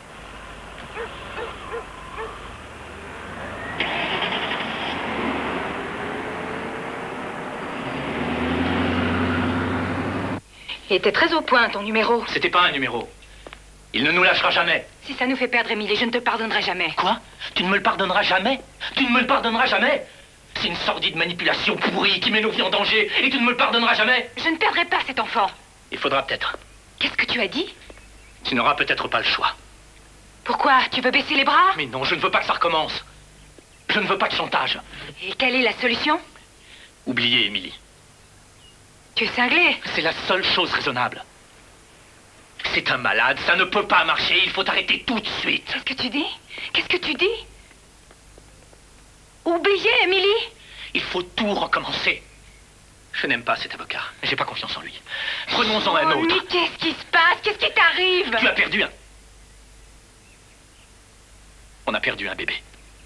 Il était très au point, ton numéro. C'était pas un numéro. Il ne nous lâchera jamais. Si ça nous fait perdre Émilie, je ne te pardonnerai jamais. Quoi? Tu ne me le pardonneras jamais? Tu ne me le pardonneras jamais? C'est une sordide manipulation pourrie qui met nos vies en danger et tu ne me le pardonneras jamais? Je ne perdrai pas cet enfant. Il faudra peut-être. Qu'est-ce que tu as dit? Tu n'auras peut-être pas le choix. Pourquoi? Tu veux baisser les bras? Mais non, je ne veux pas que ça recommence. Je ne veux pas de chantage. Et quelle est la solution? Oubliez Émilie. Tu es cinglé. C'est la seule chose raisonnable. C'est un malade, ça ne peut pas marcher, il faut arrêter tout de suite. Qu'est-ce que tu dis? Qu'est-ce que tu dis? Oubliez, Émilie? Il faut tout recommencer. Je n'aime pas cet avocat. J'ai pas confiance en lui. Prenons-en un Oh, autre. mais qu'est-ce qui se passe? Qu'est-ce qui t'arrive? Tu as perdu un... On a perdu un bébé.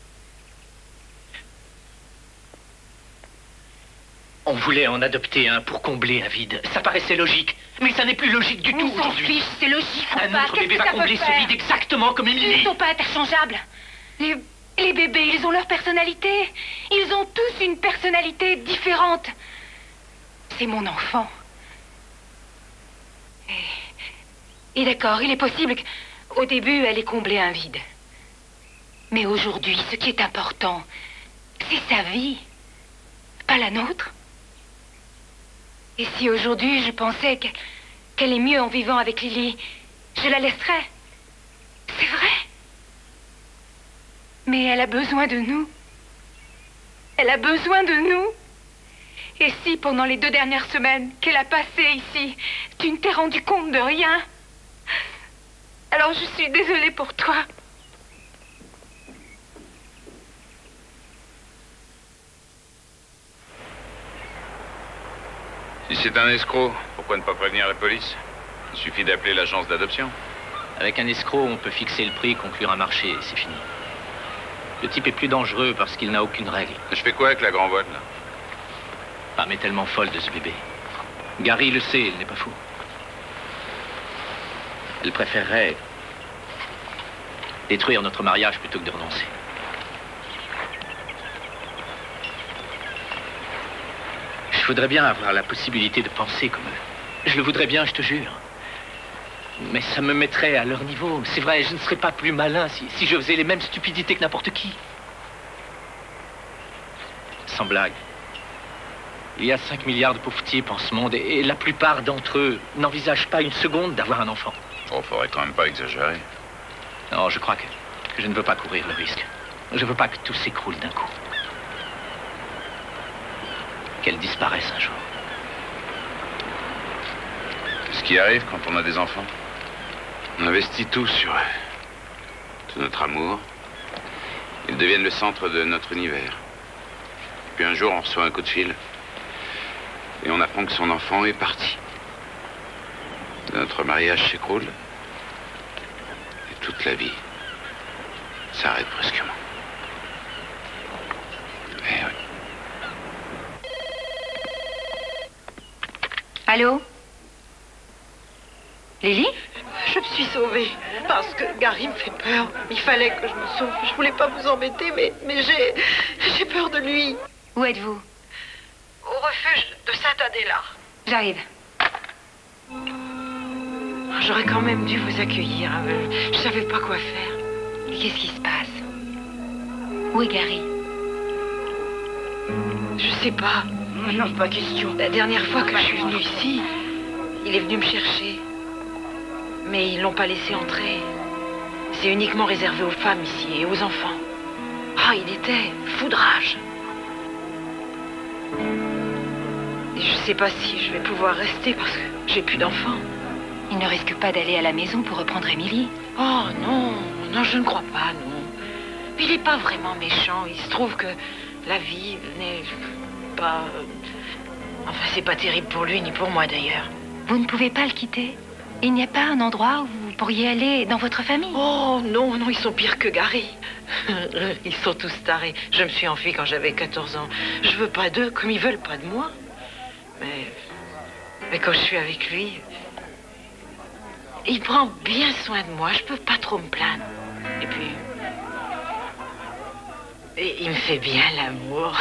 On voulait en adopter un pour combler un vide. Ça paraissait logique. Mais ça n'est plus logique du tout On s'en aujourd'hui. fiche, c'est logique ou Un pas? autre Qu'est-ce bébé que va ça peut combler ce faire? vide exactement comme Ils Émilie. ne sont pas interchangeables. Les, les bébés, ils ont leur personnalité. Ils ont tous une personnalité différente. C'est mon enfant. Et, et d'accord, il est possible qu'au début, elle ait comblé un vide. Mais aujourd'hui, ce qui est important, c'est sa vie, pas la nôtre. Et si aujourd'hui, je pensais qu'elle qu'elle est mieux en vivant avec Lily, je la laisserais. C'est vrai. Mais elle a besoin de nous. Elle a besoin de nous. Et si, pendant les deux dernières semaines qu'elle a passées ici, tu ne t'es rendu compte de rien, alors je suis désolée pour toi. Si c'est un escroc, pourquoi ne pas prévenir la police? Il suffit d'appeler l'agence d'adoption. Avec un escroc, on peut fixer le prix, conclure un marché et c'est fini. Le type est plus dangereux parce qu'il n'a aucune règle. Je fais quoi avec la grand voile, là? Pam est tellement folle de ce bébé. Gary le sait, il n'est pas fou. Elle préférerait détruire notre mariage plutôt que de renoncer. Je voudrais bien avoir la possibilité de penser comme eux. Je le voudrais bien, je te jure. Mais ça me mettrait à leur niveau. C'est vrai, je ne serais pas plus malin si, si je faisais les mêmes stupidités que n'importe qui. Sans blague. Il y a cinq milliards de pauvres types en ce monde et, et la plupart d'entre eux n'envisagent pas une seconde d'avoir un enfant. Oh, faudrait quand même pas exagérer. Non, je crois que, que je ne veux pas courir le risque. Je ne veux pas que tout s'écroule d'un coup. Qu'elle disparaisse un jour. Ce qui arrive quand on a des enfants. On investit tout sur eux. Tout notre amour. Ils deviennent le centre de notre univers. Puis un jour, on reçoit un coup de fil. Et on apprend que son enfant est parti. Notre mariage s'écroule. Et toute la vie s'arrête brusquement. Eh oui. Allô? Lily? Je me suis sauvée parce que Gary me fait peur. Il fallait que je me sauve. Je voulais pas vous embêter, mais, mais j'ai j'ai peur de lui. Où êtes-vous? Au refuge de Saint-Adéla. J'arrive. J'aurais quand même dû vous accueillir. Je savais pas quoi faire. Qu'est-ce qui se passe? Où est Gary? Je sais pas. Non, pas question. La dernière fois que je suis venue ici, il est venu me chercher. Mais ils l'ont pas laissé entrer. C'est uniquement réservé aux femmes ici et aux enfants. Ah, il était foudrage. Et je sais pas si je vais pouvoir rester parce que j'ai plus d'enfants. Il ne risque pas d'aller à la maison pour reprendre Émilie? Oh non, non, je ne crois pas, non. Il n'est pas vraiment méchant. Il se trouve que la vie n'est pas... Enfin, c'est pas terrible pour lui ni pour moi d'ailleurs. Vous ne pouvez pas le quitter? Il n'y a pas un endroit où vous pourriez aller dans votre famille? Oh non, non, ils sont pires que Gary. Ils sont tous tarés. Je me suis enfuie quand j'avais quatorze ans. Je veux pas d'eux comme ils veulent pas de moi. Mais... Mais quand je suis avec lui... Il prend bien soin de moi. Je peux pas trop me plaindre. Et puis... Et il me fait bien l'amour.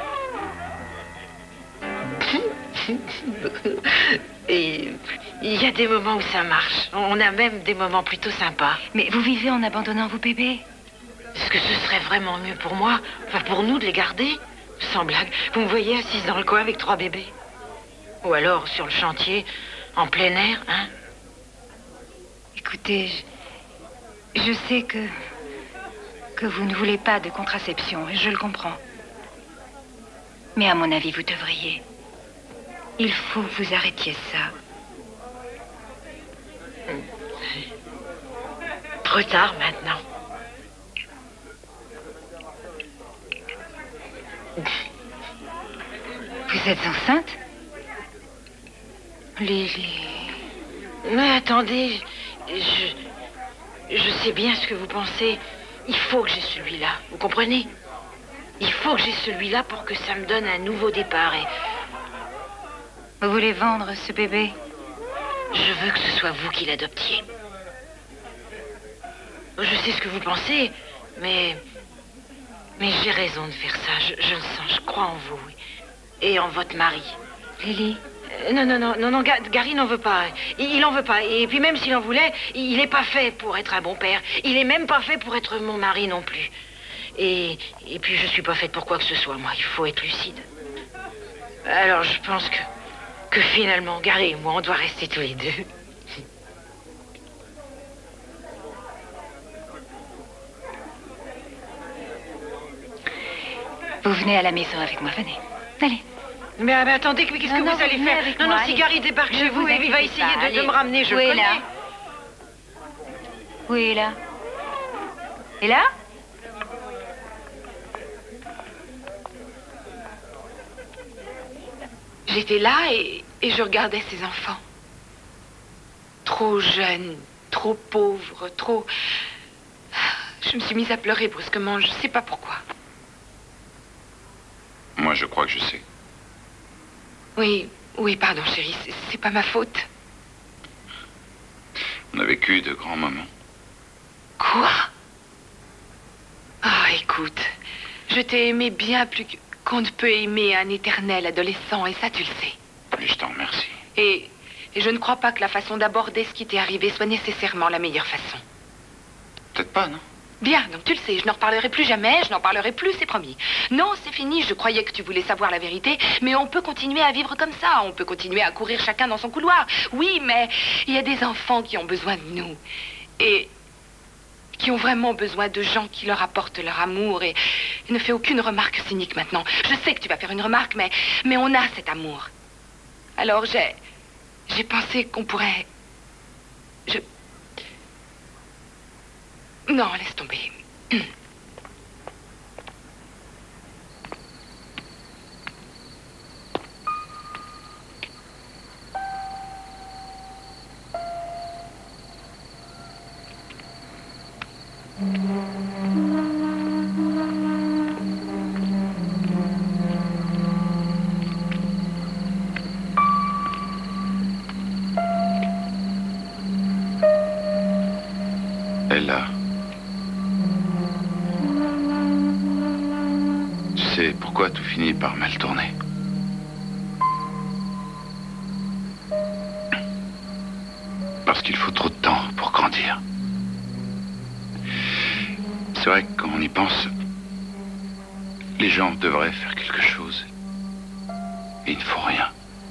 Et il y a des moments où ça marche. On a même des moments plutôt sympas. Mais vous vivez en abandonnant vos bébés? Est-ce que ce serait vraiment mieux pour moi, enfin pour nous, de les garder? Sans blague, vous me voyez assise dans le coin avec trois bébés? Ou alors sur le chantier, en plein air, hein? Écoutez, je, je sais que... que vous ne voulez pas de contraception, et je le comprends. Mais à mon avis, vous devriez. Il faut que vous arrêtiez ça. Trop tard maintenant. Vous êtes enceinte? Lily... Mais attendez, je... Je sais bien ce que vous pensez. Il faut que j'ai celui-là, vous comprenez? Il faut que j'ai celui-là pour que ça me donne un nouveau départ et... Vous voulez vendre ce bébé? Je veux que ce soit vous qui l'adoptiez. Je sais ce que vous pensez, mais... Mais j'ai raison de faire ça. Je, je le sens, je crois en vous. Et en votre mari. Lily? Euh, non, non, non, non, non, Gary n'en veut pas. Il, il en veut pas. Et puis même s'il en voulait, il n'est pas fait pour être un bon père. Il est même pas fait pour être mon mari non plus. Et, et puis je suis pas faite pour quoi que ce soit, moi. Il faut être lucide. Alors je pense que... que finalement, Gary et moi, on doit rester tous les deux. Vous venez à la maison avec moi, venez. Allez. Mais, mais attendez, qu'est-ce que non, vous allez venez faire? avec Non, moi, non, si Gary débarque chez vous, il va essayer pas, de, de me ramener, je Où le est connais. là? Où est là? Et là? J'étais là et, et je regardais ces enfants. Trop jeunes, trop pauvres, trop... Je me suis mise à pleurer brusquement, je sais pas pourquoi. Moi, je crois que je sais. Oui, oui, pardon, chérie, c'est- c'est pas ma faute. On a vécu de grands moments. Quoi? Ah, écoute, je t'ai aimé bien plus que- qu'on ne peut aimer un éternel adolescent, et ça, tu le sais. Et je t'en remercie. Et, et je ne crois pas que la façon d'aborder ce qui t'est arrivé soit nécessairement la meilleure façon. Peut-être pas, non? Bien, donc tu le sais, je n'en reparlerai plus jamais, je n'en parlerai plus, c'est promis. Non, c'est fini, je croyais que tu voulais savoir la vérité, mais on peut continuer à vivre comme ça, on peut continuer à courir chacun dans son couloir. Oui, mais il y a des enfants qui ont besoin de nous, et qui ont vraiment besoin de gens qui leur apportent leur amour, et, et ne fais aucune remarque cynique maintenant. Je sais que tu vas faire une remarque, mais, mais on a cet amour. Alors j'ai... j'ai pensé qu'on pourrait... Je... Non, laisse tomber. Ella. Tu sais pourquoi tout finit par mal tourner? Parce qu'il faut trop de temps pour grandir. C'est vrai que quand on y pense, les gens devraient faire quelque chose. Et ils ne font rien.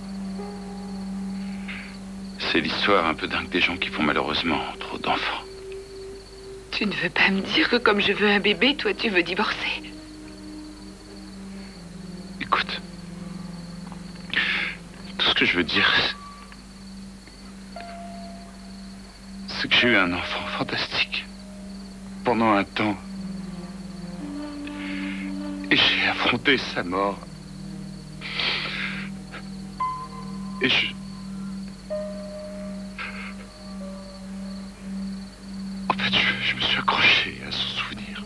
C'est l'histoire un peu dingue des gens qui font malheureusement trop d'enfants. Tu ne veux pas me dire que comme je veux un bébé, toi tu veux divorcer? Écoute, tout ce que je veux dire, c'est que j'ai eu un enfant fantastique pendant un temps. Et j'ai affronté sa mort. Et je... En fait, je, je me suis accroché à son souvenir.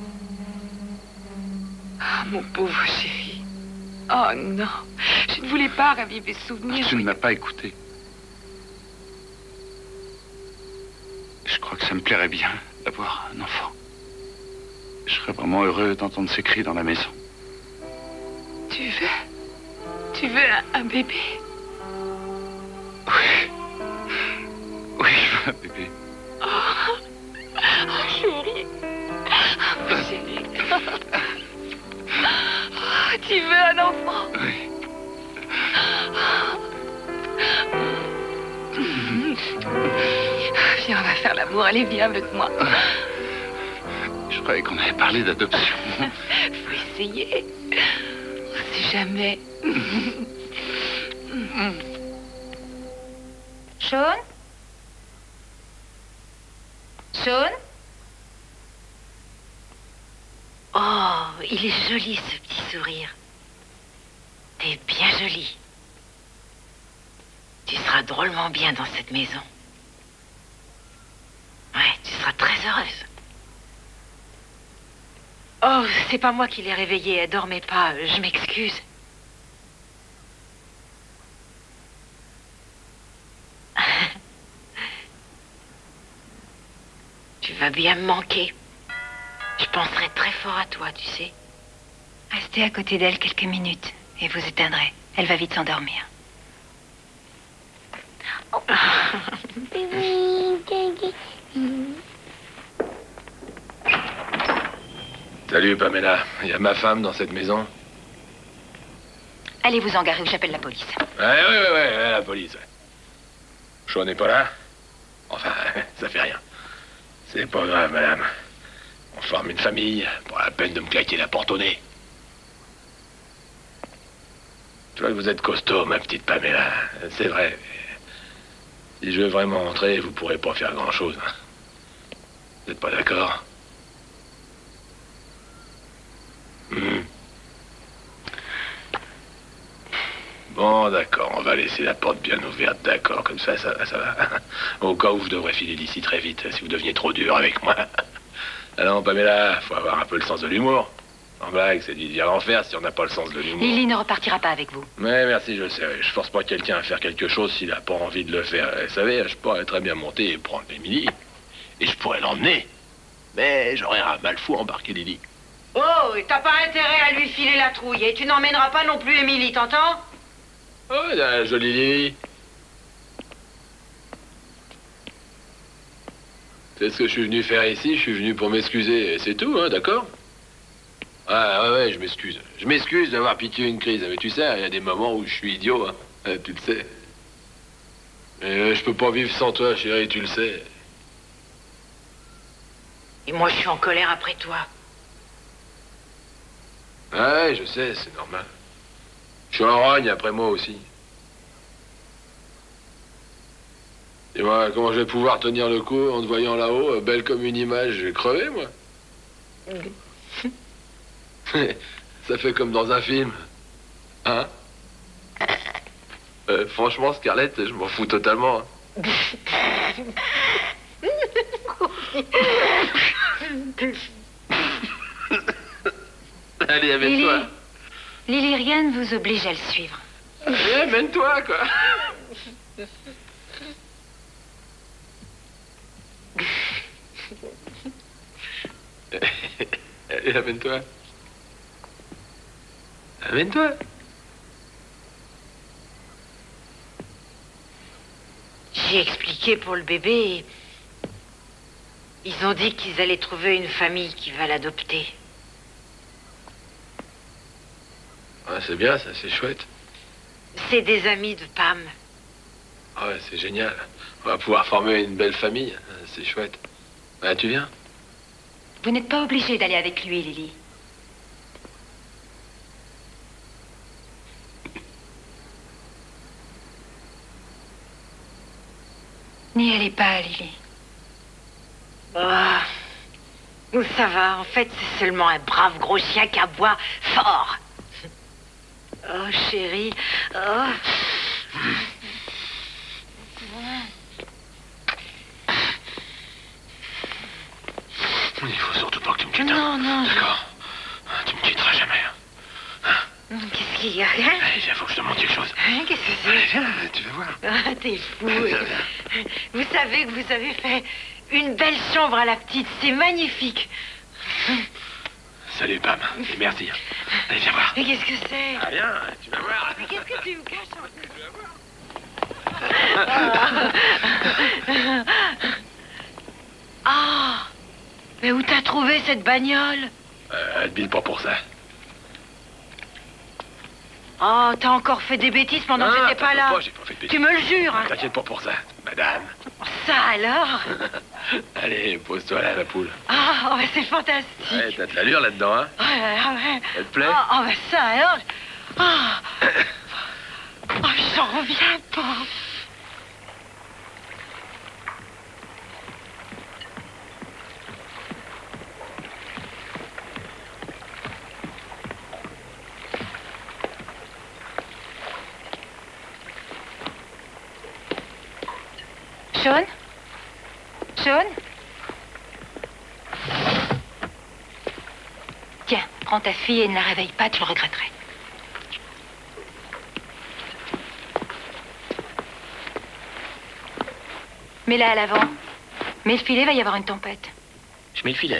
Ah, mon pauvre chéri. Oh non, je ne voulais pas raviver ce souvenir. Tu ne m'as pas écouté. Je crois que ça me plairait bien d'avoir un enfant. Je serais vraiment heureux d'entendre ses cris dans la maison. Tu veux... Tu veux un, un bébé? Oui. Oui, je veux un bébé. Oh, oh chéri. Oh, chéri. Oh, tu veux un enfant? Oui. Viens, on va faire l'amour. Allez, viens avec moi. Je croyais qu'on avait parlé d'adoption. Faut essayer. On sait jamais. Sean? Sean? Oh, il est joli ce petit sourire. T'es bien jolie. Tu seras drôlement bien dans cette maison. Ouais, tu seras très heureuse. Oh, c'est pas moi qui l'ai réveillée, elle dormait pas, je m'excuse. Tu vas bien me manquer. Je penserai très fort à toi, tu sais. Restez à côté d'elle quelques minutes et vous éteindrez. Elle va vite s'endormir. Salut, Pamela. Il y a ma femme dans cette maison? Allez vous en garer ou j'appelle la police. Ouais, ouais, ouais, ouais, la police. Ouais. Sean n'est pas là? Enfin, ça fait rien. C'est pas grave, madame. On forme une famille, pour la peine de me claquer la porte au nez. Je vois que vous êtes costaud, ma petite Pamela. C'est vrai. Si je veux vraiment entrer, vous pourrez pas faire grand-chose. Vous n'êtes pas d'accord? Hmm. Bon, d'accord, on va laisser la porte bien ouverte, d'accord, comme ça, ça, ça va. Au cas où je devrais filer d'ici très vite, si vous deveniez trop dur avec moi. Alors, Pamela, faut avoir un peu le sens de l'humour. En blague, c'est du dire l'enfer si on n'a pas le sens de l'humour. Lily ne repartira pas avec vous. Ouais, merci, je le sais. Je force pas quelqu'un à faire quelque chose s'il a pas envie de le faire. Vous savez, je pourrais très bien monter et prendre Émilie. Et je pourrais l'emmener. Mais j'aurais un mal fou à embarquer Lily. Oh, et t'as pas intérêt à lui filer la trouille. Et tu n'emmèneras pas non plus Émilie, t'entends? Oh, la jolie Lily. C'est ce que je suis venu faire ici. Je suis venu pour m'excuser. Et c'est tout, hein, d'accord? Ah, ouais, ouais, je m'excuse. Je m'excuse d'avoir piqué une crise. Mais tu sais, il y a des moments où je suis idiot, hein. Euh, tu le sais. Mais euh, je peux pas vivre sans toi, chérie, tu le sais. Et moi, je suis en colère après toi. Ah ouais, je sais, c'est normal. Je suis en rogne après moi aussi. Et moi, comment je vais pouvoir tenir le coup en te voyant là-haut, belle comme une image? Je vais crever, moi. Ça fait comme dans un film. Hein? euh, Franchement, Scarlett, je m'en fous totalement. Hein. Allez, amène-toi. Lily, rien ne vous oblige à le suivre. Allez, amène-toi, quoi. Allez, amène-toi. Amène-toi. J'ai expliqué pour le bébé. Et ils ont dit qu'ils allaient trouver une famille qui va l'adopter. Ah, c'est bien, ça, c'est chouette. C'est des amis de Pam. Ah ouais, c'est génial. On va pouvoir former une belle famille. C'est chouette. Ah, tu viens? Vous n'êtes pas obligé d'aller avec lui, Lily. N'y allez pas, Lily. Oh, ça va. En fait, c'est seulement un brave gros chien qui aboie fort. Oh, chérie. Oh. Il faut surtout pas que tu me quittes. Non, non. D'accord. Tu me quitteras jamais. Hein? Qu'est-ce qu'il y a? Allez, viens, faut que je te montre quelque chose. Hein, qu'est-ce que c'est? Allez, viens, tu vas voir. Ah, t'es fou. Vous savez que vous avez fait une belle chambre à la petite. C'est magnifique. Salut, Pam. Et merci. Allez, viens voir. Mais qu'est-ce que c'est? Ah, viens, tu vas voir. Mais qu'est-ce que tu me caches en plus? Tu vas voir. Ah! Mais où t'as trouvé cette bagnole? Euh, elle bille pas pour ça. Oh, t'as encore fait des bêtises pendant que j'étais pas là. Pas, j'ai pas fait de bêtises. Tu me le jures, hein? T'inquiète pas pour ça, madame. Ça alors? Allez, pose-toi là, la poule. Ah, oh, bah, c'est fantastique. Ouais, t'as de l'allure là-dedans, hein? Oh là là, ouais. Elle te plaît? Oh, oh, bah ça alors? Ah! Oh, j'en reviens pas. Sean? Sean? Tiens, prends ta fille et ne la réveille pas, tu le regretterais. Mets-la à l'avant. Mets le filet, va y avoir une tempête. Je mets le filet.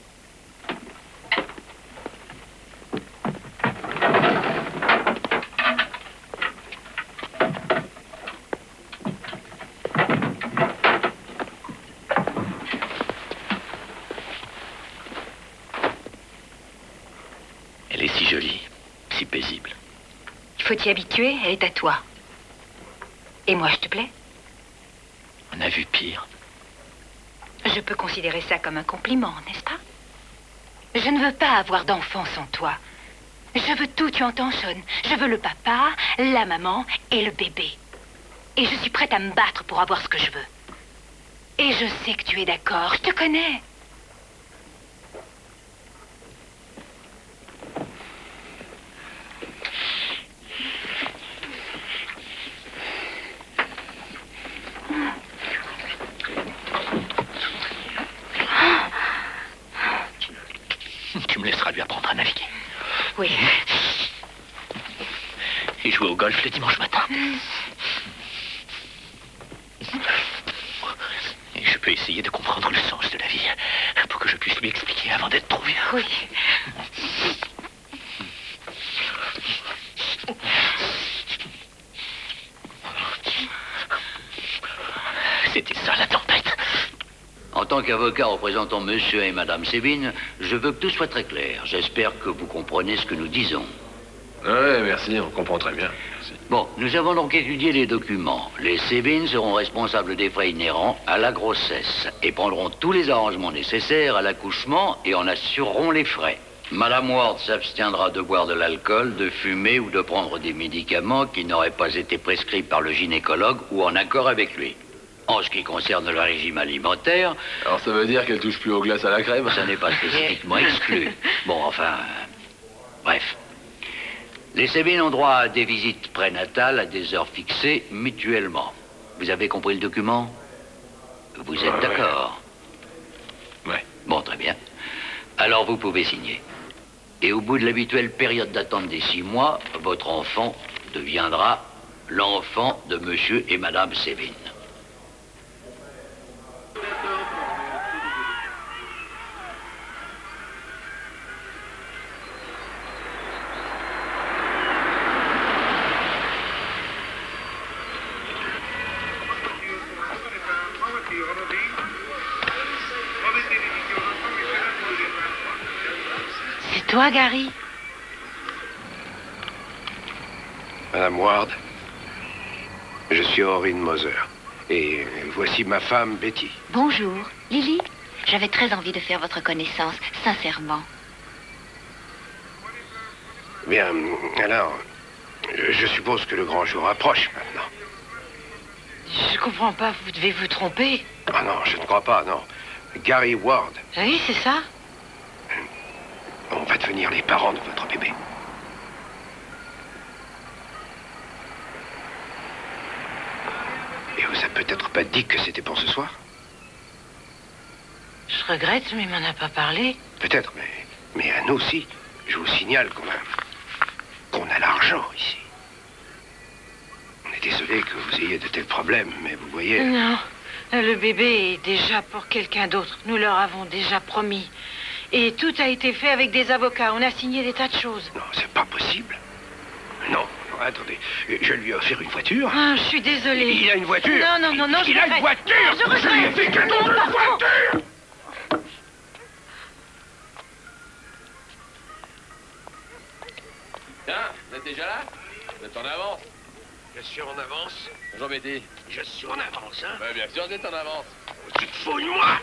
Elle est si jolie, si paisible. Il faut t'y habituer, elle est à toi. Et moi, je te plais? On a vu pire. Je peux considérer ça comme un compliment, n'est-ce pas? Je ne veux pas avoir d'enfant sans toi. Je veux tout, tu entends, Sean? Je veux le papa, la maman et le bébé. Et je suis prête à me battre pour avoir ce que je veux. Et je sais que tu es d'accord, je te connais. et jouer au golf le dimanche matin. Et je peux essayer de comprendre le sens de la vie pour que je puisse lui expliquer avant d'être trop vieux. Oui. C'était ça la tempête. En tant qu'avocat représentant monsieur et madame Sabine, je veux que tout soit très clair. J'espère que vous comprenez ce que nous disons. Ouais, merci, on comprend très bien. Merci. Bon, nous avons donc étudié les documents. Les Sabine seront responsables des frais inhérents à la grossesse et prendront tous les arrangements nécessaires à l'accouchement et en assureront les frais. Madame Ward s'abstiendra de boire de l'alcool, de fumer ou de prendre des médicaments qui n'auraient pas été prescrits par le gynécologue ou en accord avec lui. En ce qui concerne le régime alimentaire... Alors ça veut dire qu'elle touche plus aux glaces à la crème? Ça n'est pas spécifiquement exclu. Bon, enfin... Bref. Les Sabine ont droit à des visites prénatales à des heures fixées mutuellement. Vous avez compris le document? Vous êtes ouais, d'accord? Ouais. Bon, très bien. Alors vous pouvez signer. Et au bout de l'habituelle période d'attente des six mois, votre enfant deviendra l'enfant de monsieur et madame Sabine. C'est toi, Gary? Madame Ward, je suis Orrin Moser. Et voici ma femme, Betty. Bonjour. Lily, j'avais très envie de faire votre connaissance, sincèrement. Bien, alors, je suppose que le grand jour approche maintenant. Je comprends pas, vous devez vous tromper. Ah non, je ne crois pas, non. Gary Ward. Oui, c'est ça. On va devenir les parents de votre bébé. Et vous a peut-être pas dit que c'était pour ce soir? Je regrette, mais il m'en a pas parlé. Peut-être, mais, mais à nous aussi. Je vous signale qu'on a, qu'on a l'argent ici. On est désolé que vous ayez de tels problèmes, mais vous voyez... Non, le bébé est déjà pour quelqu'un d'autre. Nous leur avons déjà promis. Et tout a été fait avec des avocats. On a signé des tas de choses. Non, c'est pas possible. Non, attendez. Je lui ai offert une voiture. Ah, je suis désolée. Il a une voiture. Non, non, non, non, Il je a regrette. une voiture. Je regrette. Je lui ai fait cadeau de la voiture. Tiens, vous êtes déjà là? Vous êtes en avance? Je suis en avance. Bonjour Betty. Je suis en avance, hein? Ouais, bien sûr, vous êtes en avance. Tu te fous de moi?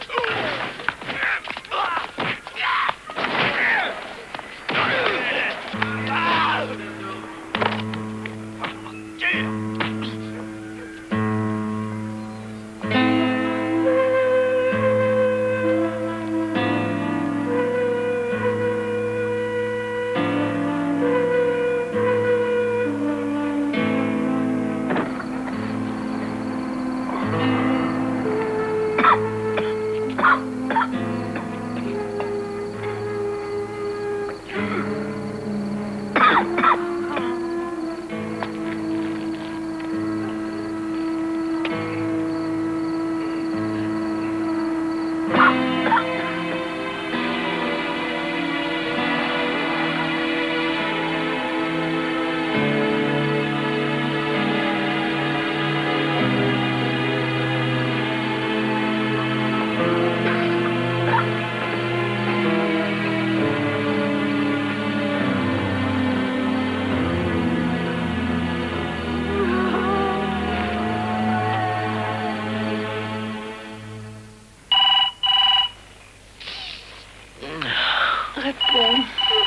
Réponds.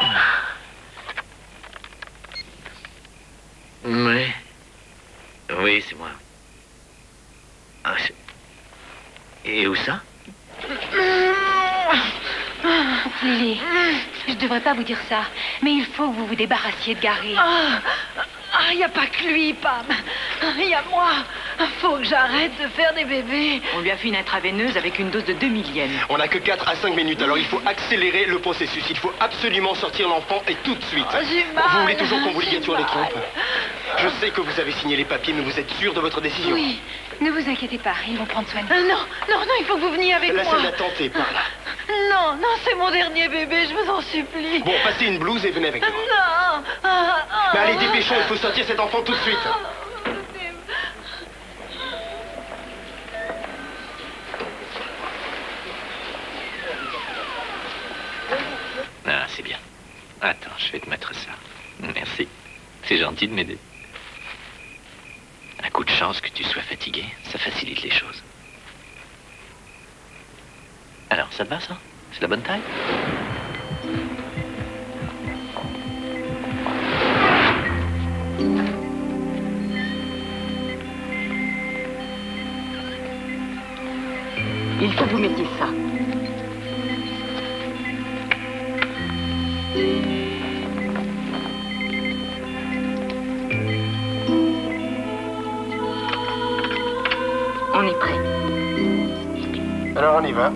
Oui. Oui, c'est moi. Ah, c'est- Et où ça? Lily, je devrais pas vous dire ça, mais il faut que vous vous débarrassiez de Gary. Ah, il n'y a pas que lui, Pam. Il y a moi. Faut que j'arrête de faire des bébés. On lui a fait une intraveineuse avec une dose de deux millièmes. On n'a que quatre à cinq minutes, alors il faut accélérer le processus. Il faut absolument sortir l'enfant et tout de suite. Oh, j'ai mal. Vous voulez toujours qu'on vous J'ai ligature les mal. trompes? Je sais que vous avez signé les papiers, mais vous êtes sûr de votre décision? Oui, ne vous inquiétez pas, ils vont prendre soin de vous. Euh, non, non, non, il faut que vous veniez avec La moi. salle d'attente est par là. Non, non, c'est mon dernier bébé, je vous en supplie. Bon, passez une blouse et venez avec nous. Non. Ah, ah, Mais allez, dépêchons, il faut sortir cet enfant tout de suite. Ah, c'est bien. Attends, je vais te mettre ça. Merci. C'est gentil de m'aider. Un coup de chance que tu sois fatigué, ça facilite les choses. Alors, ça te va, ça? C'est la bonne taille? Il faut que vous mettiez ça. On est prêt. Alors, on y va.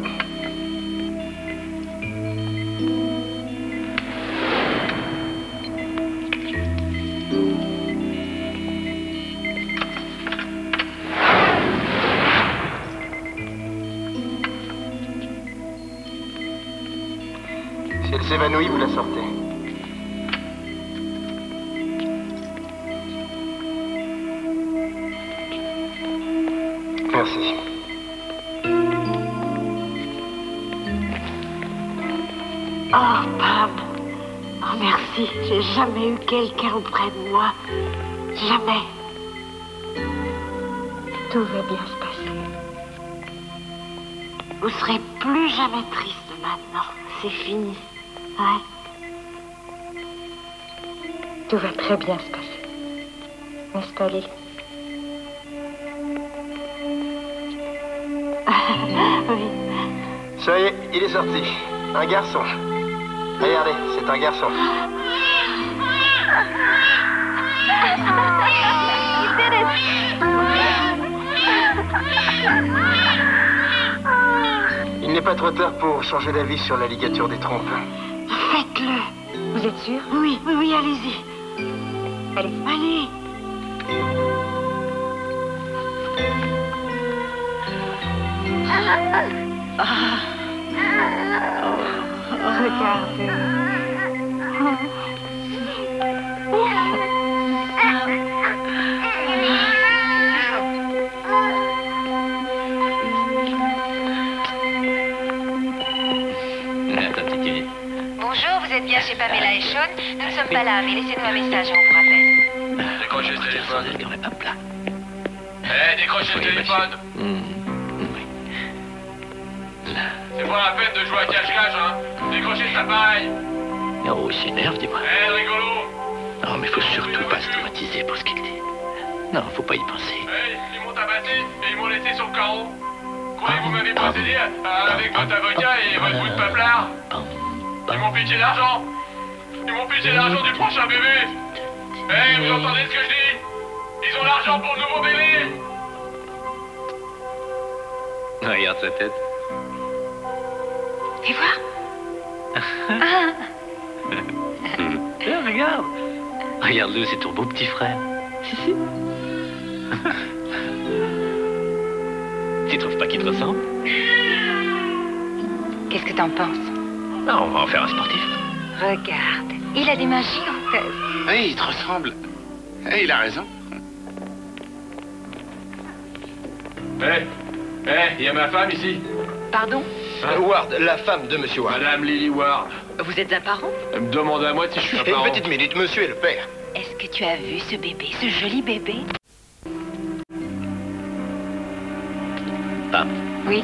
Si elle s'évanouit, vous la sortez. Merci. Oh, Pam. Oh, merci. J'ai jamais eu quelqu'un auprès de moi. Jamais. Tout va bien se passer. Vous serez plus jamais triste maintenant. C'est fini. Ouais. Tout va très bien se passer. N'est-ce pas, Lily? Oui. Ça y est, il est sorti. Un garçon. Regardez, c'est un garçon. Il n'est pas trop tard pour changer d'avis sur la ligature des trompes. Faites-le. Vous êtes sûr? Oui, oui, oui, allez-y. Allez. Allez. Ah. Oh, regardez. Bonjour, vous êtes bien chez Pamela et Sean. Nous ne sommes pas là, mais laissez-nous un message et on vous rappelle. Décrochez le téléphone. C'est quand même un plat. Eh, décrochez le téléphone. C'est pas la peine de jouer à cache-cache, hein. Décrochez cet appareil. Oh, il s'énerve, dis-moi. Eh, rigolo. Non, mais faut surtout pas se traumatiser pour ce qu'il dit. Non, faut pas y penser. Eh, ils m'ont tabassé et ils m'ont laissé sur le carreau. Croyez que vous m'avez procédé avec votre avocat et votre bout de paplard? Ils m'ont piqué l'argent. Ils m'ont piqué l'argent du prochain bébé. Eh, vous entendez ce que je dis? Ils ont l'argent pour le nouveau bébé. Regarde sa tête. Et voir. Eh, regarde. Regarde-le, c'est ton beau petit frère. Si, si. Tu trouves pas qu'il te ressemble? Qu'est-ce que t'en penses? Non, on va en faire un sportif. Regarde, il a des mains gigantesques. Oui, il te ressemble. Eh, il a raison. Eh, eh, il y a ma femme ici. Pardon? Euh, Ward, la femme de Monsieur Ward. Madame Lily Ward. Vous êtes un parent? Elle me demande à moi si je suis un Une parent. petite minute, monsieur est le père. Est-ce que tu as vu ce bébé, ce joli bébé? Ah. Oui.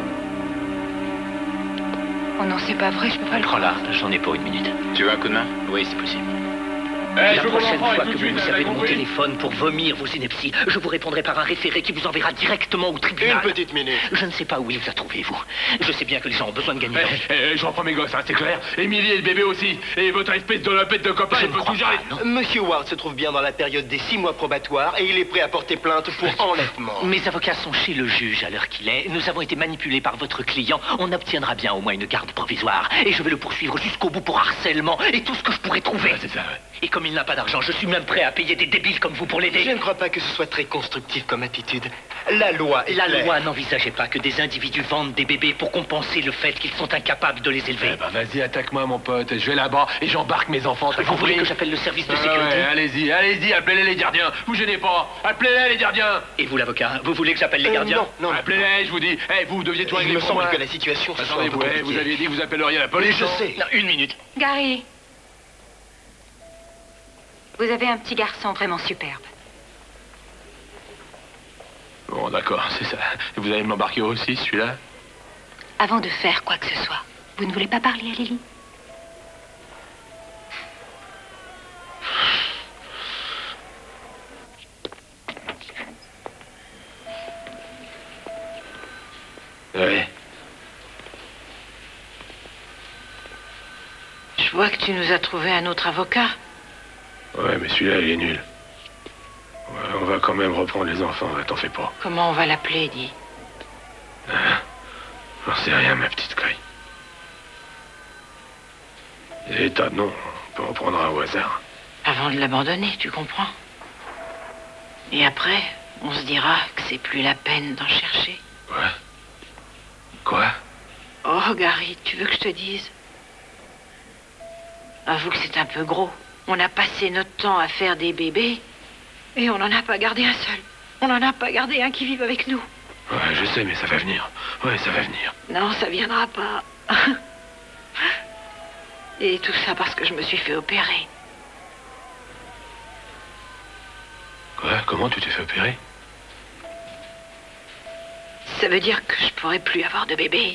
Oh non, c'est pas vrai, je peux pas le croire. Prends-la, j'en ai pour une minute. Tu veux un coup de main? Oui, c'est possible. Eh, La je veux prochaine mon enfant, fois et tout que de vous suite, vous vous servez avez de mon compris? téléphone pour vomir vos inepties, je vous répondrai par un référé qui vous enverra directement au tribunal. Une petite minute. Je ne sais pas où il vous a trouvé, vous. Je sais bien que les gens ont besoin de gagner leur vie. Eh, eh, je reprends mes gosses, hein, c'est clair. Émilie et le bébé aussi. Et votre espèce de lopette de copain, Je il ne peut crois tout gérer. pas, non. Monsieur Ward se trouve bien dans la période des six mois probatoires et il est prêt à porter plainte pour enlèvement. Mes avocats sont chez le juge à l'heure qu'il est. Nous avons été manipulés par votre client. On obtiendra bien au moins une garde provisoire. Et je vais le poursuivre jusqu'au bout pour harcèlement et tout ce que je pourrai trouver. Ouais, c'est ça, ouais. Et comme comme il n'a pas d'argent, je suis même prêt à payer des débiles comme vous pour l'aider. Je ne crois pas que ce soit très constructif comme attitude. La loi est La claire. loi n'envisageait pas que des individus vendent des bébés pour compenser le fait qu'ils sont incapables de les élever. Eh ben, vas-y, attaque-moi, mon pote. Je vais là-bas et j'embarque mes enfants. T'as Vous compris? voulez que j'appelle le service de Ah sécurité? ouais, allez-y, allez-y, appelez-les les gardiens. Vous gênez pas. Appelez-les les gardiens. Et vous, l'avocat, vous voulez que j'appelle les Euh, gardiens? non, non. Appelez-les, je vous dis. Eh, vous deviez tout Il régler me pour semble moi. que la situation se soit Attendez, un peu vous, eh, compliquée. vous aviez dit que vous appelleriez la police. Oui, je non? sais. Non, une minute. Gary, vous avez un petit garçon vraiment superbe. Bon, d'accord, c'est ça. Vous allez m'embarquer aussi, celui-là? Avant de faire quoi que ce soit, vous ne voulez pas parler à Lily? Oui. Je vois que tu nous as trouvé un autre avocat. Ouais, mais celui-là, il est nul. Ouais, on va quand même reprendre les enfants, ouais, t'en fais pas. Comment on va l'appeler, dis? Hein? J'en sais rien, ma petite caille. Il y a des tas de noms, on peut en prendre un au hasard. Avant de l'abandonner, tu comprends? Et après, on se dira que c'est plus la peine d'en chercher. Ouais. Quoi? Oh, Gary, tu veux que je te dise? Avoue que c'est un peu gros. On a passé notre temps à faire des bébés et on n'en a pas gardé un seul. On n'en a pas gardé un qui vive avec nous. Ouais, je sais, mais ça va venir. Ouais, ça va venir. Non, ça viendra pas. Et tout ça parce que je me suis fait opérer. Quoi? Comment tu t'es fait opérer? Ça veut dire que je pourrai plus avoir de bébé.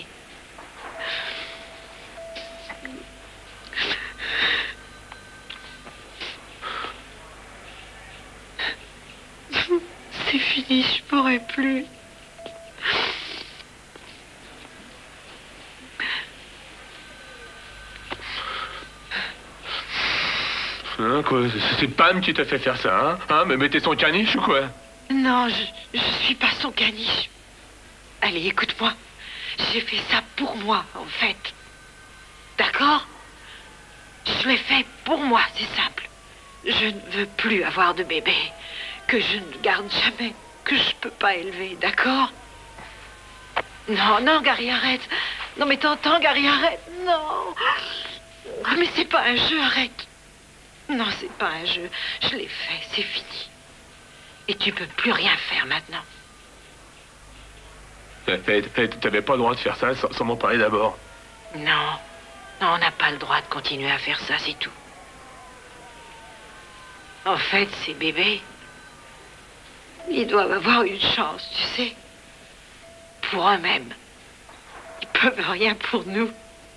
C'est fini, je pourrai plus. Hein, quoi? C'est Pam qui t'a fait faire ça, hein? Hein? Mais mettez son caniche ou quoi? Non, je, je suis pas son caniche. Allez, écoute-moi. J'ai fait ça pour moi, en fait. D'accord? Je l'ai fait pour moi, c'est simple. Je ne veux plus avoir de bébé, que je ne garde jamais, que je peux pas élever, d'accord? Non, non, Gary, arrête. Non, mais t'entends, Gary, arrête. Non. Ah, mais c'est pas un jeu, arrête. Non, c'est pas un jeu. Je l'ai fait, c'est fini. Et tu peux plus rien faire maintenant. Eh, eh, eh, T'avais pas le droit de faire ça sans, sans m'en parler d'abord. Non. Non, on n'a pas le droit de continuer à faire ça, c'est tout. En fait, ces bébés, ils doivent avoir une chance, tu sais. Pour eux-mêmes. Ils peuvent rien pour nous.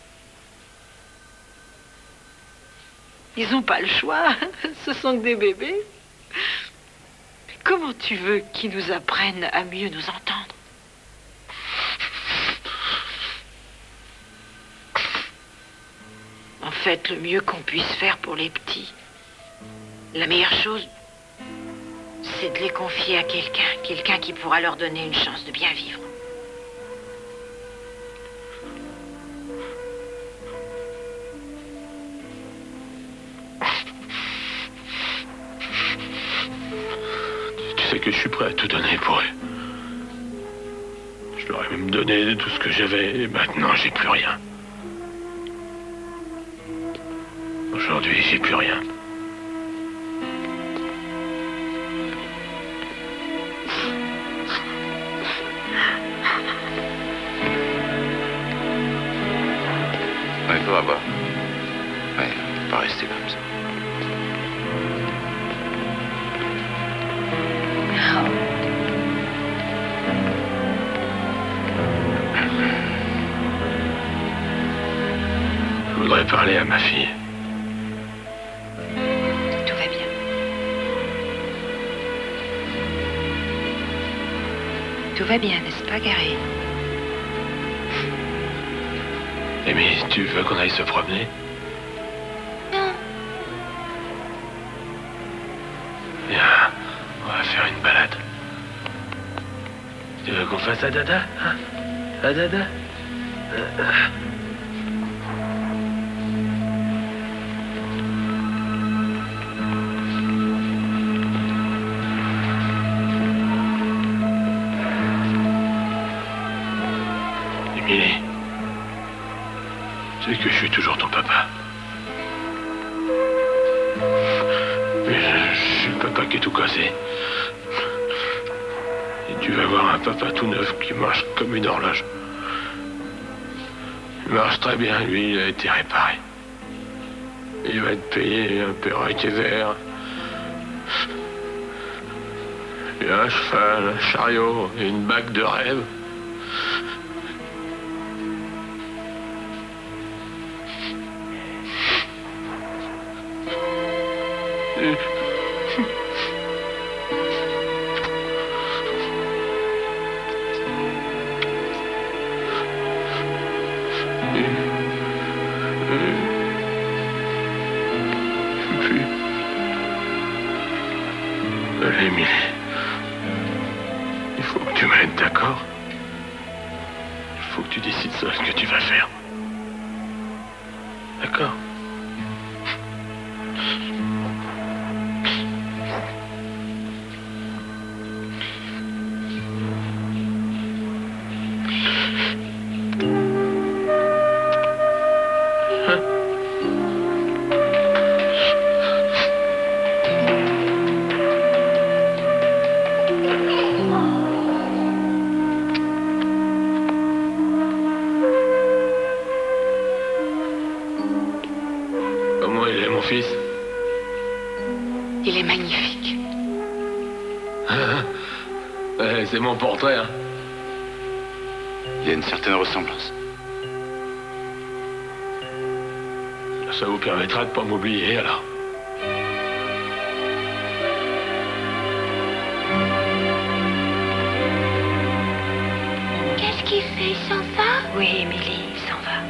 Ils n'ont pas le choix. Ce sont que des bébés. Comment tu veux qu'ils nous apprennent à mieux nous entendre? En fait, le mieux qu'on puisse faire pour les petits, la meilleure chose, c'est de les confier à quelqu'un. Quelqu'un qui pourra leur donner une chance de bien vivre. Tu sais que je suis prêt à tout donner pour eux. Je leur ai même donné tout ce que j'avais et maintenant j'ai plus rien. Aujourd'hui, j'ai plus rien. Ouais, il faudra voir. Ouais, on peut pas rester comme ça. Je voudrais parler à ma fille. Tout va bien. Tout va bien, n'est-ce pas, Gary? Amy, tu veux qu'on aille se promener? Non. Viens, on va faire une balade. Tu veux qu'on fasse à dada, hein? À dada? Euh, euh. que je suis toujours ton papa. Mais je, je suis le papa qui est tout cassé. Et tu vas voir un papa tout neuf qui marche comme une horloge. Il marche très bien, lui, il a été réparé. Il va être payé un perroquet vert. Et un cheval, un chariot et une bague de rêve. Émilie, il faut que tu m'aides, d'accord? Il faut que tu décides seul ce que tu vas faire. D'accord? Il est magnifique. C'est mon portrait, hein. Il y a une certaine ressemblance. Ça vous permettra de pas m'oublier, alors. Qu'est-ce qu'il fait? Il s'en va? Oui, Émilie, il s'en va.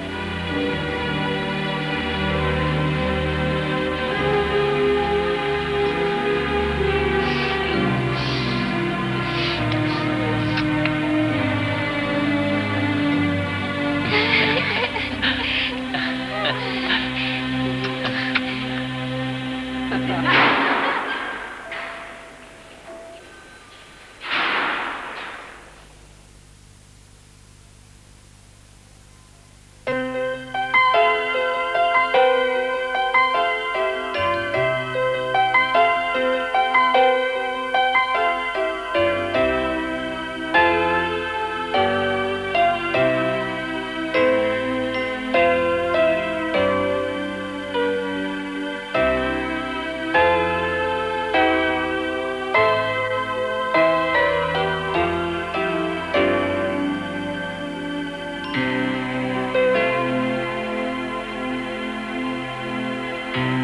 Mm-hmm.